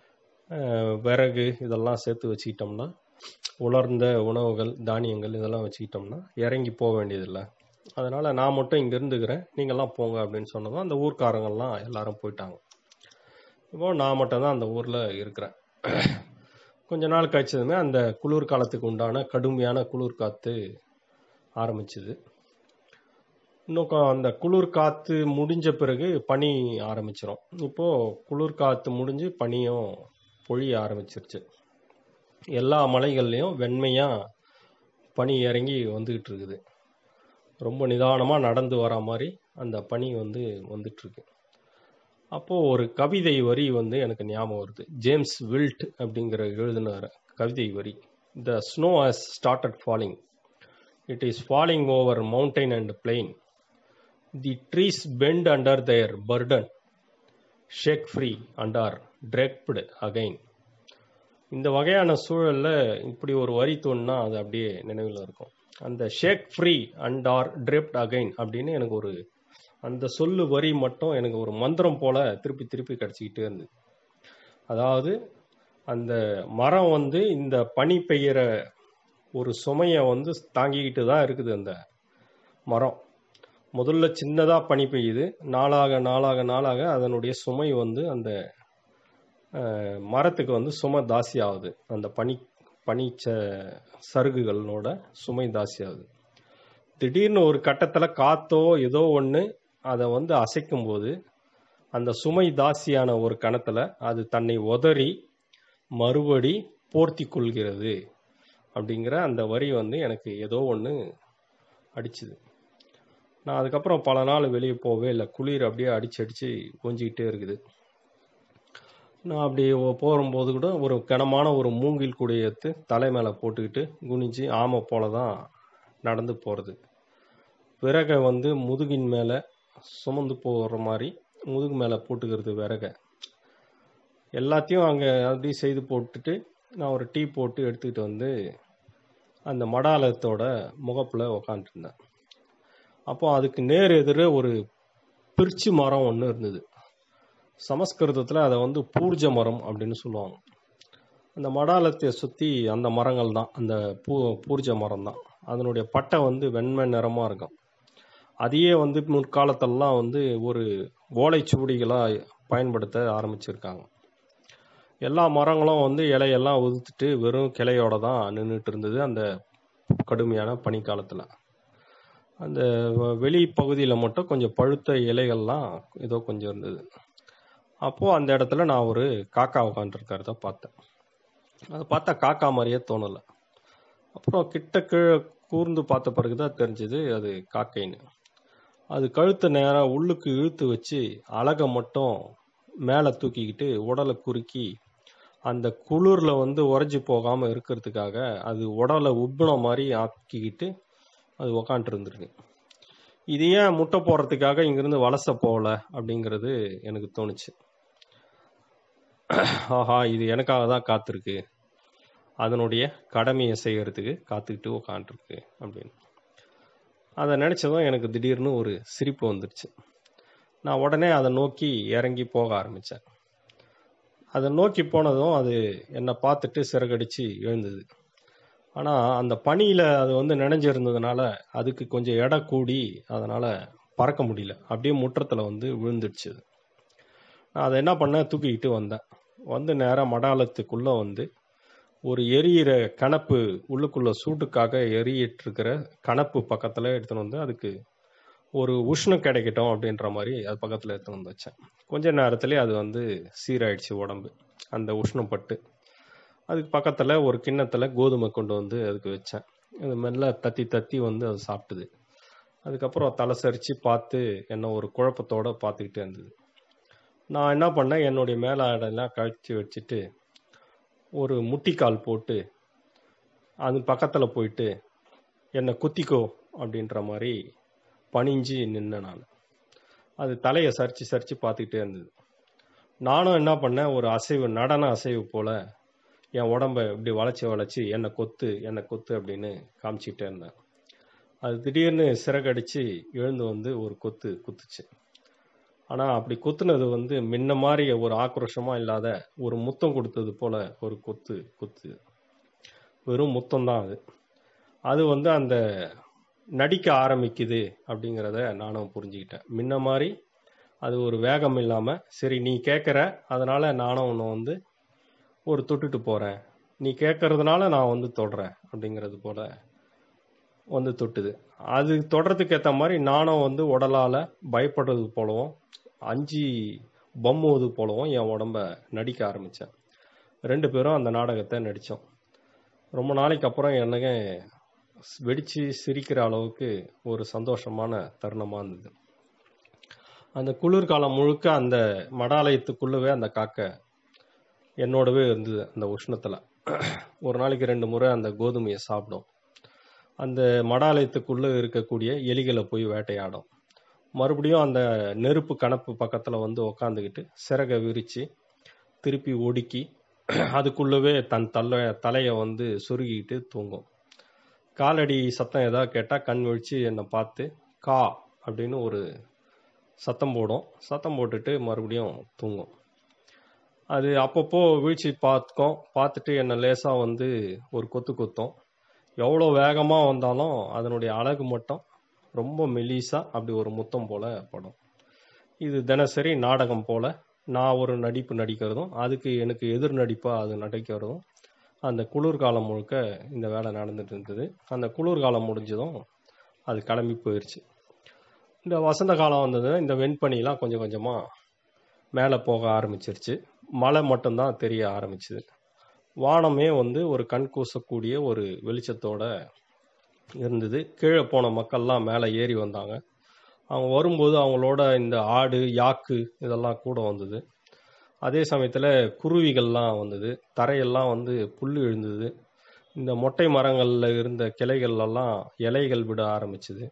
விறகு இதெல்லாம் சேர்த்து வச்சுக்கிட்டோம்னா, உலர்ந்த உணவுகள் தானியங்கள் இதெல்லாம் வச்சுக்கிட்டோம்னா இறங்கி போக வேண்டியதில்லை. அதனால நான் மட்டும் இங்கே இருந்துக்கிறேன், நீங்கள்லாம் போங்க அப்படின்னு சொன்னதும் அந்த ஊர்க்காரங்கள்லாம் எல்லாரும் போயிட்டாங்க. இப்போ நான் மட்டும்தான் அந்த ஊரில் இருக்கிறேன். கொஞ்ச நாள் கழிச்சதுமே அந்த குளிர் காலத்துக்கு உண்டான கடுமையான குளிர் காற்று ஆரம்பிச்சுது. இன்னும் அந்த குளிர் காற்று முடிஞ்ச பிறகு பனி ஆரம்பிச்சிடும். இப்போது குளிர் காற்று முடிஞ்சு பனியும் பொழிய ஆரம்பிச்சிருச்சு. எல்லா மலைகள்லையும் வெண்மையாக பனி இறங்கி வந்துக்கிட்டு இருக்குது. ரொம்ப நிதானமாக நடந்து வர மாதிரி அந்த பனி வந்து வந்துட்டுருக்கு. அப்போது ஒரு கவிதை வரி வந்து எனக்கு ஞாபகம் வருது. ஜேம்ஸ் வில்ட் அப்படிங்கிற எழுதின கவிதை வரி. The snow has started falling, it is falling over mountain and plain, the trees bend under their burden, shake free and are trapped again. இந்த வகையான சூழலில் இப்படி ஒரு வரி தோணுனா அது அப்படியே நினைவில் இருக்கும். அந்த shake free and are trapped again அப்படின்னு எனக்கு ஒரு அந்த சொல்லு வரி மட்டும் எனக்கு ஒரு மந்திரம் போல திருப்பி திருப்பி கிடச்சிக்கிட்டே இருந்தது. அதாவது அந்த மரம் வந்து இந்த பனி பெய்கிற ஒரு சுமையை வந்து தாங்கிக்கிட்டு தான் இருக்குது. அந்த மரம் முதல்ல சின்னதாக பனி பெய்யுது, நாளாக நாளாக நாளாக அதனுடைய சுமை வந்து அந்த மரத்துக்கு வந்து சுமை தாசி ஆகுது. அந்த பனிச்ச சருகுகளோட சுமை தாசி ஆகுது. திடீர்னு ஒரு கட்டத்தில் காத்தோ ஏதோ ஒன்று அதை வந்து அசைக்கும் போது அந்த சுமை தாசியான ஒரு கணத்தில் அது தன்னை உதறி மறுபடி போர்த்தி கொள்கிறது அப்படிங்கிற அந்த வரி வந்து எனக்கு ஏதோ ஒன்று அடிச்சுது. நான் அதுக்கப்புறம் பல நாள் வெளியே போகவே இல்லை. குளிர் அப்படியே அடிச்சு அடிச்சு கொஞ்சிக்கிட்டே இருக்குது. நான் அப்படி போகும்போது கூட ஒரு கனமான ஒரு மூங்கில் கூடைய எடுத்து தலை மேலே போட்டுக்கிட்டு குனிஞ்சு ஆமை போல தான் நடந்து போகிறது. விறகை வந்து முதுகின் மேலே சுமந்து போகிற மாதிரி முதுகு மேலே போட்டுக்கிறது விறகை. எல்லாத்தையும் அங்கே அப்படி செய்து போட்டுட்டு நான் ஒரு டீ போட்டு எடுத்துக்கிட்டு வந்து அந்த மடாலயத்தோட முகப்பில் உக்காந்துருந்தேன். அப்போ அதுக்கு நேர் எதிரே ஒரு பிரிச்சு மரம் ஒன்று இருந்தது. சமஸ்கிருதத்தில் அதை வந்து பூர்ஜ மரம் அப்படின்னு சொல்லுவாங்க. அந்த மடாலத்தை சுற்றி அந்த மரங்கள் தான், அந்த பூர்ஜ மரம் தான். அதனுடைய பட்டை வந்து வெண்மை நிறமாக இருக்கும். அதையே வந்து முற்காலத்திலலாம் வந்து ஒரு ஓலைச்சுவடிகளாக பயன்படுத்த ஆரம்பிச்சிருக்காங்க. எல்லா மரங்களும் வந்து இலையெல்லாம் உதுத்துட்டு வெறும் கிளையோட தான் நின்றுட்டு இருந்தது அந்த கடுமையான பனிக்காலத்தில். அந்த வெளி பகுதியில் மட்டும் கொஞ்சம் பழுத்த இலைகள்லாம் ஏதோ கொஞ்சம் இருந்தது. அப்போது அந்த இடத்துல நான் ஒரு காக்கா உட்காந்துருக்கிறத பார்த்தேன். அதை பார்த்தா காக்கா மாதிரியே தோணலை. அப்புறம் கிட்ட கீழே கூர்ந்து பார்த்த பிறகு தான் தெரிஞ்சது அது காக்கைன்னு. அது கழுத்தை நேராக உள்ளுக்கு இழுத்து வச்சு அலகை மட்டும் மேலே தூக்கிக்கிட்டு உடலை குறுக்கி அந்த குளிரில் வந்து உறைஞ்சி போகாமல் இருக்கிறதுக்காக அது உடலை உப்புன மாதிரி ஆக்கிக்கிட்டு அது உக்காண்ட்டு இருந்துருக்கு. இது ஏன் முட்டை போடுறதுக்காக இங்கிருந்து வலசை போகல அப்படிங்கிறது எனக்கு தோணுச்சு. ஆஹா, இது எனக்காக தான் காத்திருக்கு, அதனுடைய கடமையை செய்கிறதுக்கு காத்துக்கிட்டு உக்காண்ட்ருக்கு அப்படின்னு. அதை நினச்சதும் எனக்கு திடீர்னு ஒரு சிரிப்பு வந்துடுச்சு. நான் உடனே அதை நோக்கி இறங்கி போக ஆரம்பித்தேன். அதை நோக்கி போனதும் அது என்னை பார்த்துட்டு சிறகடிச்சு எழுந்தது. ஆனால் அந்த பனியில் அது வந்து நினைஞ்சிருந்ததுனால அதுக்கு கொஞ்சம் எடை கூடி அதனால் பறக்க முடியல. அப்படியே முற்றத்தில் வந்து விழுந்துடுச்சு. நான் அதை என்ன பண்ணேன், தூக்கிக்கிட்டு வந்தேன். வந்து நேராக மடாலத்துக்குள்ளே வந்து ஒரு எரியிற கணப்பு, உள்ளுக்குள்ளே சூட்டுக்காக எரியிட்டு இருக்கிற கணப்பு பக்கத்தில் எடுத்துன்னு வந்து அதுக்கு ஒரு உஷ்ணம் கிடைக்கட்டும் அப்படின்ற மாதிரி அது பக்கத்தில் எடுத்துன்னு வந்து வச்சேன். கொஞ்ச நேரத்துலேயே அது வந்து சீராயிடுச்சு உடம்பு, அந்த உஷ்ணம் பட்டு. அதுக்கு பக்கத்தில் ஒரு கிண்ணத்தில் கோதுமை கொண்டு வந்து அதுக்கு வச்சேன். அது மெல்ல தத்தி தத்தி வந்து அது சாப்பிட்டுது. அதுக்கப்புறம் தலை சரித்து பார்த்து என்ன ஒரு குழப்பத்தோடு பார்த்துக்கிட்டே இருந்தது. நான் என்ன பண்ணேன், என்னுடைய மேலாடெல்லாம் கழிச்சு வச்சுட்டு ஒரு முட்டிக்கால் போட்டு அது பக்கத்தில் போயிட்டு என்னை குத்திக்கோ அப்படின்ற மாதிரி பணிஞ்சு நின்னேன் நான். அது தலையை சரித்து சரித்து பார்த்துக்கிட்டே இருந்தது. நானும் என்ன பண்ணேன், ஒரு அசைவு, நடன அசைவு போல் என் உடம்பை இப்படி வளைச்சி வளைச்சி என்னை கொத்து என்னை கொத்து அப்படின்னு காமிச்சிக்கிட்டே இருந்தேன். அது திடீர்னு சிறகடிச்சு எழுந்து வந்து ஒரு கொத்து குத்துச்சு. ஆனால் அப்படி குத்துனது வந்து முன்ன மாதிரி ஒரு ஆக்ரோஷமாக இல்லாத ஒரு முத்தம் கொடுத்தது போல் ஒரு கொத்து குத்து. வெறும் முத்தம் தான் அது. அது வந்து அந்த நடிக்க ஆரம்பிக்குது அப்படிங்கிறத நானும் புரிஞ்சுக்கிட்டேன். முன்ன மாதிரி அது ஒரு வேகம் இல்லாமல், சரி நீ கேட்குற அதனால் நானும் உன்னை வந்து ஒரு தொட்டுட்டு போகிறேன், நீ கேட்கறதுனால நான் வந்து தொடுறேன் அப்படிங்கிறது போல் வந்து தொட்டுது. அது தொடுறதுக்கு ஏற்ற மாதிரி நானும் வந்து உடலால் பயப்படுறது போலவும் அஞ்சு பம்முவது போலவும் என் உடம்ப நடிக்க ஆரம்பித்தேன். 2 பேரும் அந்த நாடகத்தை நடித்தோம். ரொம்ப நாளைக்கு அப்புறம் எனக்கு வெடித்து சிரிக்கிற அளவுக்கு ஒரு சந்தோஷமான தருணமாக இருந்தது. அந்த குளிர்காலம் முழுக்க அந்த மடாலயத்துக்குள்ளவே அந்த காக்கை என்னோடவே இருந்தது. அந்த உஷ்ணத்தில் ஒரு நாளைக்கு 2 முறை அந்த கோதுமையை சாப்பிடும். அந்த மடாலயத்துக்குள்ளே இருக்கக்கூடிய எலிகளை போய் வேட்டையாடும். மறுபடியும் அந்த நெருப்பு கணப்பு பக்கத்தில் வந்து உக்காந்துக்கிட்டு சிறகை விரித்து திருப்பி ஒடுக்கி அதுக்குள்ளவே தன் தலையை வந்து சொருகிக்கிட்டு தூங்கும். காலடி சத்தம் ஏதாவது கேட்டால் கண் விழித்து என்னை பார்த்து கா அப்படின்னு ஒரு சத்தம் போடும். சத்தம் போட்டுட்டு மறுபடியும் தூங்கும். அது அப்பப்போ வீழ்ச்சி பார்த்துட்டு என்னை லேசாக வந்து ஒரு கொத்து கொத்தும். எவ்வளோ வேகமாக வந்தாலும் அதனுடைய அழகு மட்டும் ரொம்ப மெலிசாக அப்படி ஒரு முத்தம் போல் படும். இது தினசரி நாடகம் போல் நான் ஒரு நடிப்பு நடிக்கிறதும் அதுக்கு எனக்கு எதிர் நடிப்பாக அது நடிக்கிறதும் அந்த குளிர்காலம் முழுக்க இந்த வேலை நடந்துட்டு இருந்தது. அந்த குளிர்காலம் முடிஞ்சதும் அது கிளம்பி போயிடுச்சு. இந்த வசந்த காலம் வந்ததுன்னா இந்த வெண்பனிலாம் கொஞ்சம் கொஞ்சமாக மேலே போக ஆரம்பிச்சிருச்சு. மழை மட்டும்தான் தெரிய ஆரம்பிச்சுது. வானமே வந்து ஒரு கண் கூசக்கூடிய ஒரு வெளிச்சத்தோடு இருந்தது. கீழே போன மக்கள்லாம் மேலே ஏறி வந்தாங்க. அவங்க வரும்போது அவங்களோட இந்த ஆடு, யாக்கு இதெல்லாம் கூட வந்தது. அதே சமயத்தில் குருவிகள்லாம் வந்தது. தரையெல்லாம் வந்து புல் எழுந்தது. இந்த மொட்டை மரங்களில் இருந்த கிளைகள்லாம் இலைகள் விட ஆரம்பிச்சுது.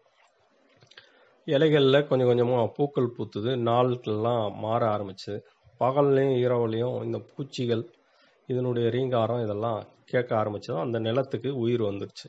இலைகளில் கொஞ்சம் கொஞ்சமாக பூக்கள் பூத்துது. நாள்கள்லாம் மாற ஆரம்பிச்சுது. பகல்லையும் இரவுலையும் இந்த பூச்சிகள் இதனுடைய ரீங்காரம் இதெல்லாம் கேட்க ஆரம்பிச்சதும் அந்த நிலத்துக்கு உயிர் வந்துருச்சு.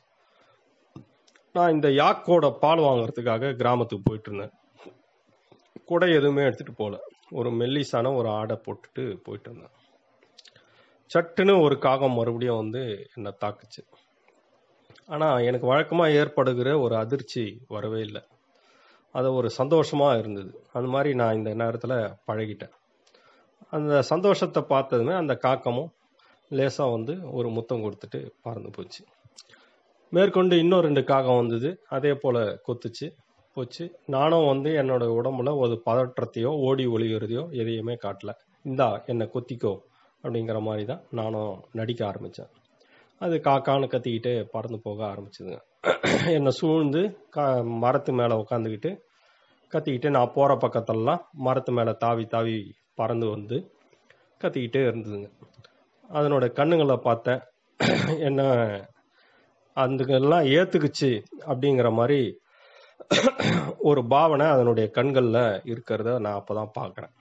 நான் இந்த யாக்கோட பால் வாங்குறதுக்காக கிராமத்துக்கு போயிட்டு இருந்தேன். குடை எதுவுமே எடுத்துட்டு போகல. ஒரு மெல்லிசான ஒரு ஆடை போட்டுட்டு போயிட்டு இருந்தேன். சட்டுன்னு ஒரு காகம் மறுபடியும் வந்து என்னை தாக்குச்சு. ஆனால் எனக்கு வழக்கமாக ஏற்படுகிற ஒரு அதிர்ச்சி வரவே இல்லை. அது ஒரு சந்தோஷமாக இருந்தது. அந்த மாதிரி நான் இந்த நேரத்தில் பழகிட்டேன். அந்த சந்தோஷத்தை பார்த்ததுமே அந்த காக்கமும் லேசாக வந்து ஒரு முத்தம் கொடுத்துட்டு பறந்து போச்சு. மேற்கொண்டு இன்னும் 2 காகம் வந்தது. அதே போல் கொத்துச்சு போச்சு. நானும் வந்து என்னோட உடம்புல ஒரு பதற்றத்தையோ ஓடி ஒளிகிறதையோ எதையுமே காட்டல. இந்தா என்னை கொத்திக்கோ அப்படிங்கிற மாதிரி தான் நானும் நடிக்க ஆரம்பித்தேன். அது காக்கான்னு கத்திக்கிட்டு பறந்து போக ஆரம்பிச்சதுங்க. என்னை சூழ்ந்து மரத்து மேலே உட்காந்துக்கிட்டு கத்திக்கிட்டு நான் போகிற பக்கத்தெல்லாம் மரத்து மேலே தாவி தாவி பறந்து வந்து கத்திக்கிட்டே இருந்ததுங்க. அதனோட கண்ணுங்களை பார்த்தேன். என்ன அதுக்கெல்லாம் ஏற்றுக்குச்சு அப்படிங்கிற மாதிரி ஒரு பாவனை அதனுடைய கண்களில் இருக்கிறத நான் அப்போ தான் பார்க்குறேன்.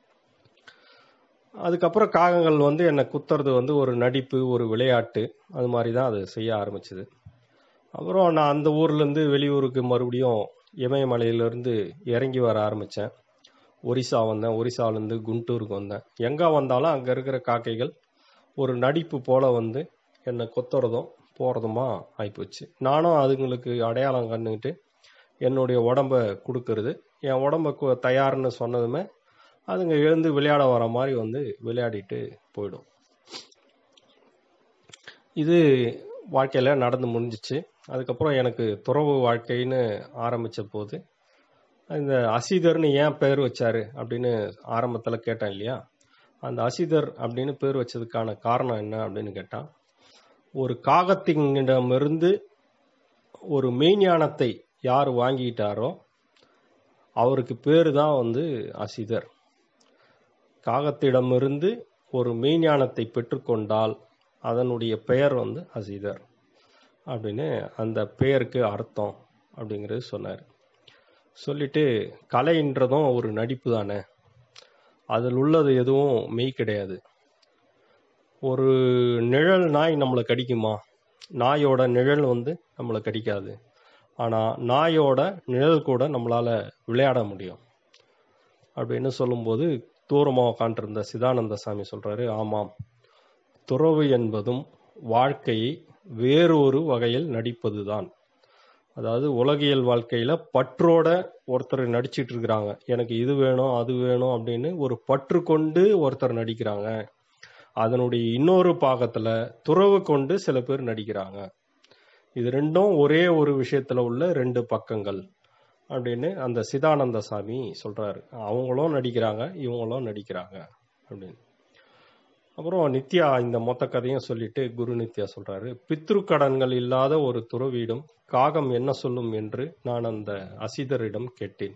அதுக்கப்புறம் காகங்கள் வந்து என்னை குத்துறது வந்து ஒரு நடிப்பு, ஒரு விளையாட்டு, அது மாதிரி தான் அது செய்ய ஆரம்பிச்சுது. அப்புறம் நான் அந்த ஊர்லேருந்து வெளியூருக்கு மறுபடியும் இமயமலையிலேருந்து இறங்கி வர ஆரம்பித்தேன். ஒரிசா வந்தேன். ஒரிசாலேருந்து குண்டூருக்கு வந்தேன். எங்கே வந்தாலும் அங்கே இருக்கிற காக்கைகள் ஒரு நடிப்பு போல் வந்து என்னை கொத்துறதும் போகிறதுமா ஆகிப்போச்சு. நானும் அதுங்களுக்கு அடையாளம் கண்டுக்கிட்டு என்னுடைய உடம்பை கொடுக்கறது. என் உடம்பை தயார்னு சொன்னதுமே அதுங்க எழுந்து விளையாட வர மாதிரி வந்து விளையாடிட்டு போயிடும். இது வாழ்க்கையில் நடந்து முடிஞ்சிச்சு. அதுக்கப்புறம் எனக்கு துறவு வாழ்க்கைன்னு ஆரம்பித்த போது இந்த அசிதர்னு ஏன் பேர் வச்சாரு அப்படின்னு ஆரம்பத்தில் கேட்டேன் இல்லையா? அந்த அசிதர் அப்படின்னு பேர் வச்சதுக்கான காரணம் என்ன அப்படின்னு கேட்டால், ஒரு காகத்தினிடமிருந்து ஒரு மெய்ஞானத்தை யார் வாங்கிட்டாரோ அவருக்கு பேர் தான் வந்து அசிதர். காகத்திடமிருந்து ஒரு மெய்ஞானத்தை பெற்றுக்கொண்டால் அதனுடைய பெயர் வந்து அசிதர் அப்படின்னு அந்த பெயருக்கு அர்த்தம் அப்படிங்கிறது சொன்னார். சொல்லிட்டு கலைன்றதும் ஒரு நடிப்பு தானே, அதில் உள்ளது எதுவும் மெய் கிடையாது. ஒரு நிழல் நாய் நம்மளை கடிக்குமா? நாயோட நிழல் வந்து நம்மளை கடிக்காது. ஆனால் நாயோட நிழல் கூட நம்மளால் விளையாட முடியும் அப்படின்னு சொல்லும்போது தூரமாக உட்காண்டிருந்த சிதானந்த சாமி சொல்கிறாரு, ஆமாம், துறவு என்பதும் வாழ்க்கையை வேறு ஒரு வகையில் நடிப்பது தான். அதாவது உலகியல் வாழ்க்கையில் பற்றோட ஒருத்தர் நடிச்சிட்டு இருக்கிறாங்க. எனக்கு இது வேணும் அது வேணும் அப்படின்னு ஒரு பற்று கொண்டு ஒருத்தர் நடிக்கிறாங்க. அதனுடைய இன்னொரு பாகத்தில் துறவு கொண்டு சில பேர் நடிக்கிறாங்க. இது ரெண்டும் ஒரே ஒரு விஷயத்தில் உள்ள 2 பக்கங்கள் அப்படின்னு அந்த சிதானந்த சாமி சொல்கிறாரு. அவங்களும் நடிக்கிறாங்க, இவங்களும் நடிக்கிறாங்க அப்படின்னு. அப்புறம் நித்யா இந்த மொத்த கதையும் சொல்லிட்டு குரு நித்யா சொல்கிறாரு, பித்ரு கடன்கள் இல்லாத ஒரு துறவியிடம் காகம் என்ன சொல்லும் என்று நான் அந்த அசிதரிடம் கேட்டேன்.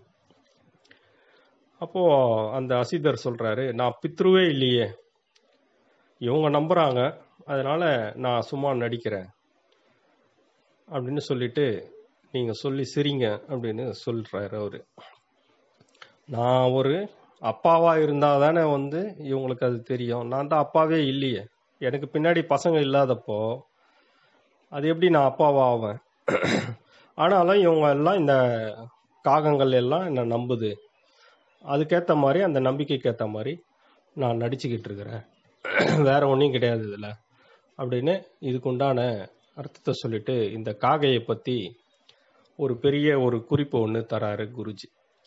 அப்போது அந்த அசிதர் சொல்கிறாரு, நான் பித்ருவே இல்லையே, இவங்க நம்புகிறாங்க, அதனால் நான் சும்மா நடிக்கிறேன் அப்படின்னு சொல்லிட்டு நீங்கள் சொல்லி சிரிங்க அப்படின்னு சொல்கிறாரு அவர். நான் ஒரு அப்பாவாக இருந்தால் தானே வந்து இவங்களுக்கு அது தெரியும். நான் தான் அப்பாவே இல்லையே, எனக்கு பின்னாடி பசங்க இல்லாதப்போ அது எப்படி நான் அப்பாவாக ஆவேன்? ஆனாலும் இவங்க எல்லாம் இந்த காகங்கள் எல்லாம் என்னை நம்புது. அதுக்கேற்ற மாதிரி அந்த நம்பிக்கைக்கு ஏற்ற மாதிரி நான் நடிச்சுக்கிட்டு இருக்கிறேன், வேற ஒன்றும் கிடையாது இதில் அப்படின்னு இதுக்குண்டான அர்த்தத்தை சொல்லிட்டு இந்த காகையை பற்றி ஒரு பெரிய ஒரு குறிப்பு ஒன்று தராரு குருஜி.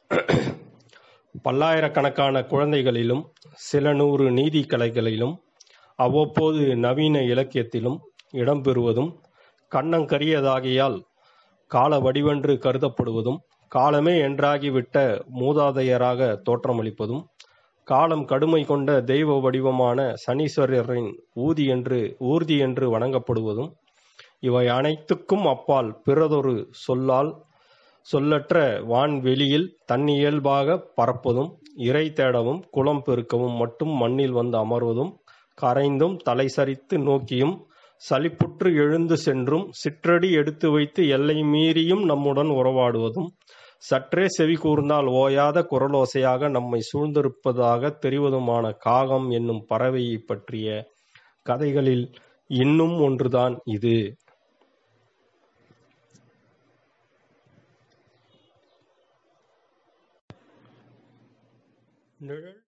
பல்லாயிரக்கணக்கான குழந்தைகளிலும் சில 100 நீதி கலைகளிலும் அவ்வப்போது நவீன இலக்கியத்திலும் இடம்பெறுவதும் கண்ணங்கரியதாகியால் கால வடிவென்று கருதப்படுவதும் காலமே என்றாகிவிட்ட மூதாதையராக தோற்றமளிப்பதும் காலம் கடுமை கொண்ட தெய்வ வடிவமான சனீஸ்வரரின் ஊர்தி என்று வணங்கப்படுவதும் இவை அனைத்துக்கும் அப்பால் பிறதொரு சொல்லால் சொல்லற்ற வான்வெளியில் தன்னியல்பாக பறப்பதும், இரை தேடவும், குலம் பெருக்கவும் மட்டும் மண்ணில் வந்து அமர்வதும், கரைந்தும் தலை சரித்து நோக்கியும், சலிப்புற்று எழுந்து சென்றும், சிற்றடி எடுத்து வைத்து எல்லை மீறியும் நம்முடன் உறவாடுவதும், சற்றே செவி கூர்ந்தால் ஓயாத குரலோசையாக நம்மை சூழ்ந்திருப்பதாகத் தெரிவதுமான காகம் என்னும் பறவையைப் பற்றிய கதைகளில் இன்னும் ஒன்றுதான் இது. நிழல்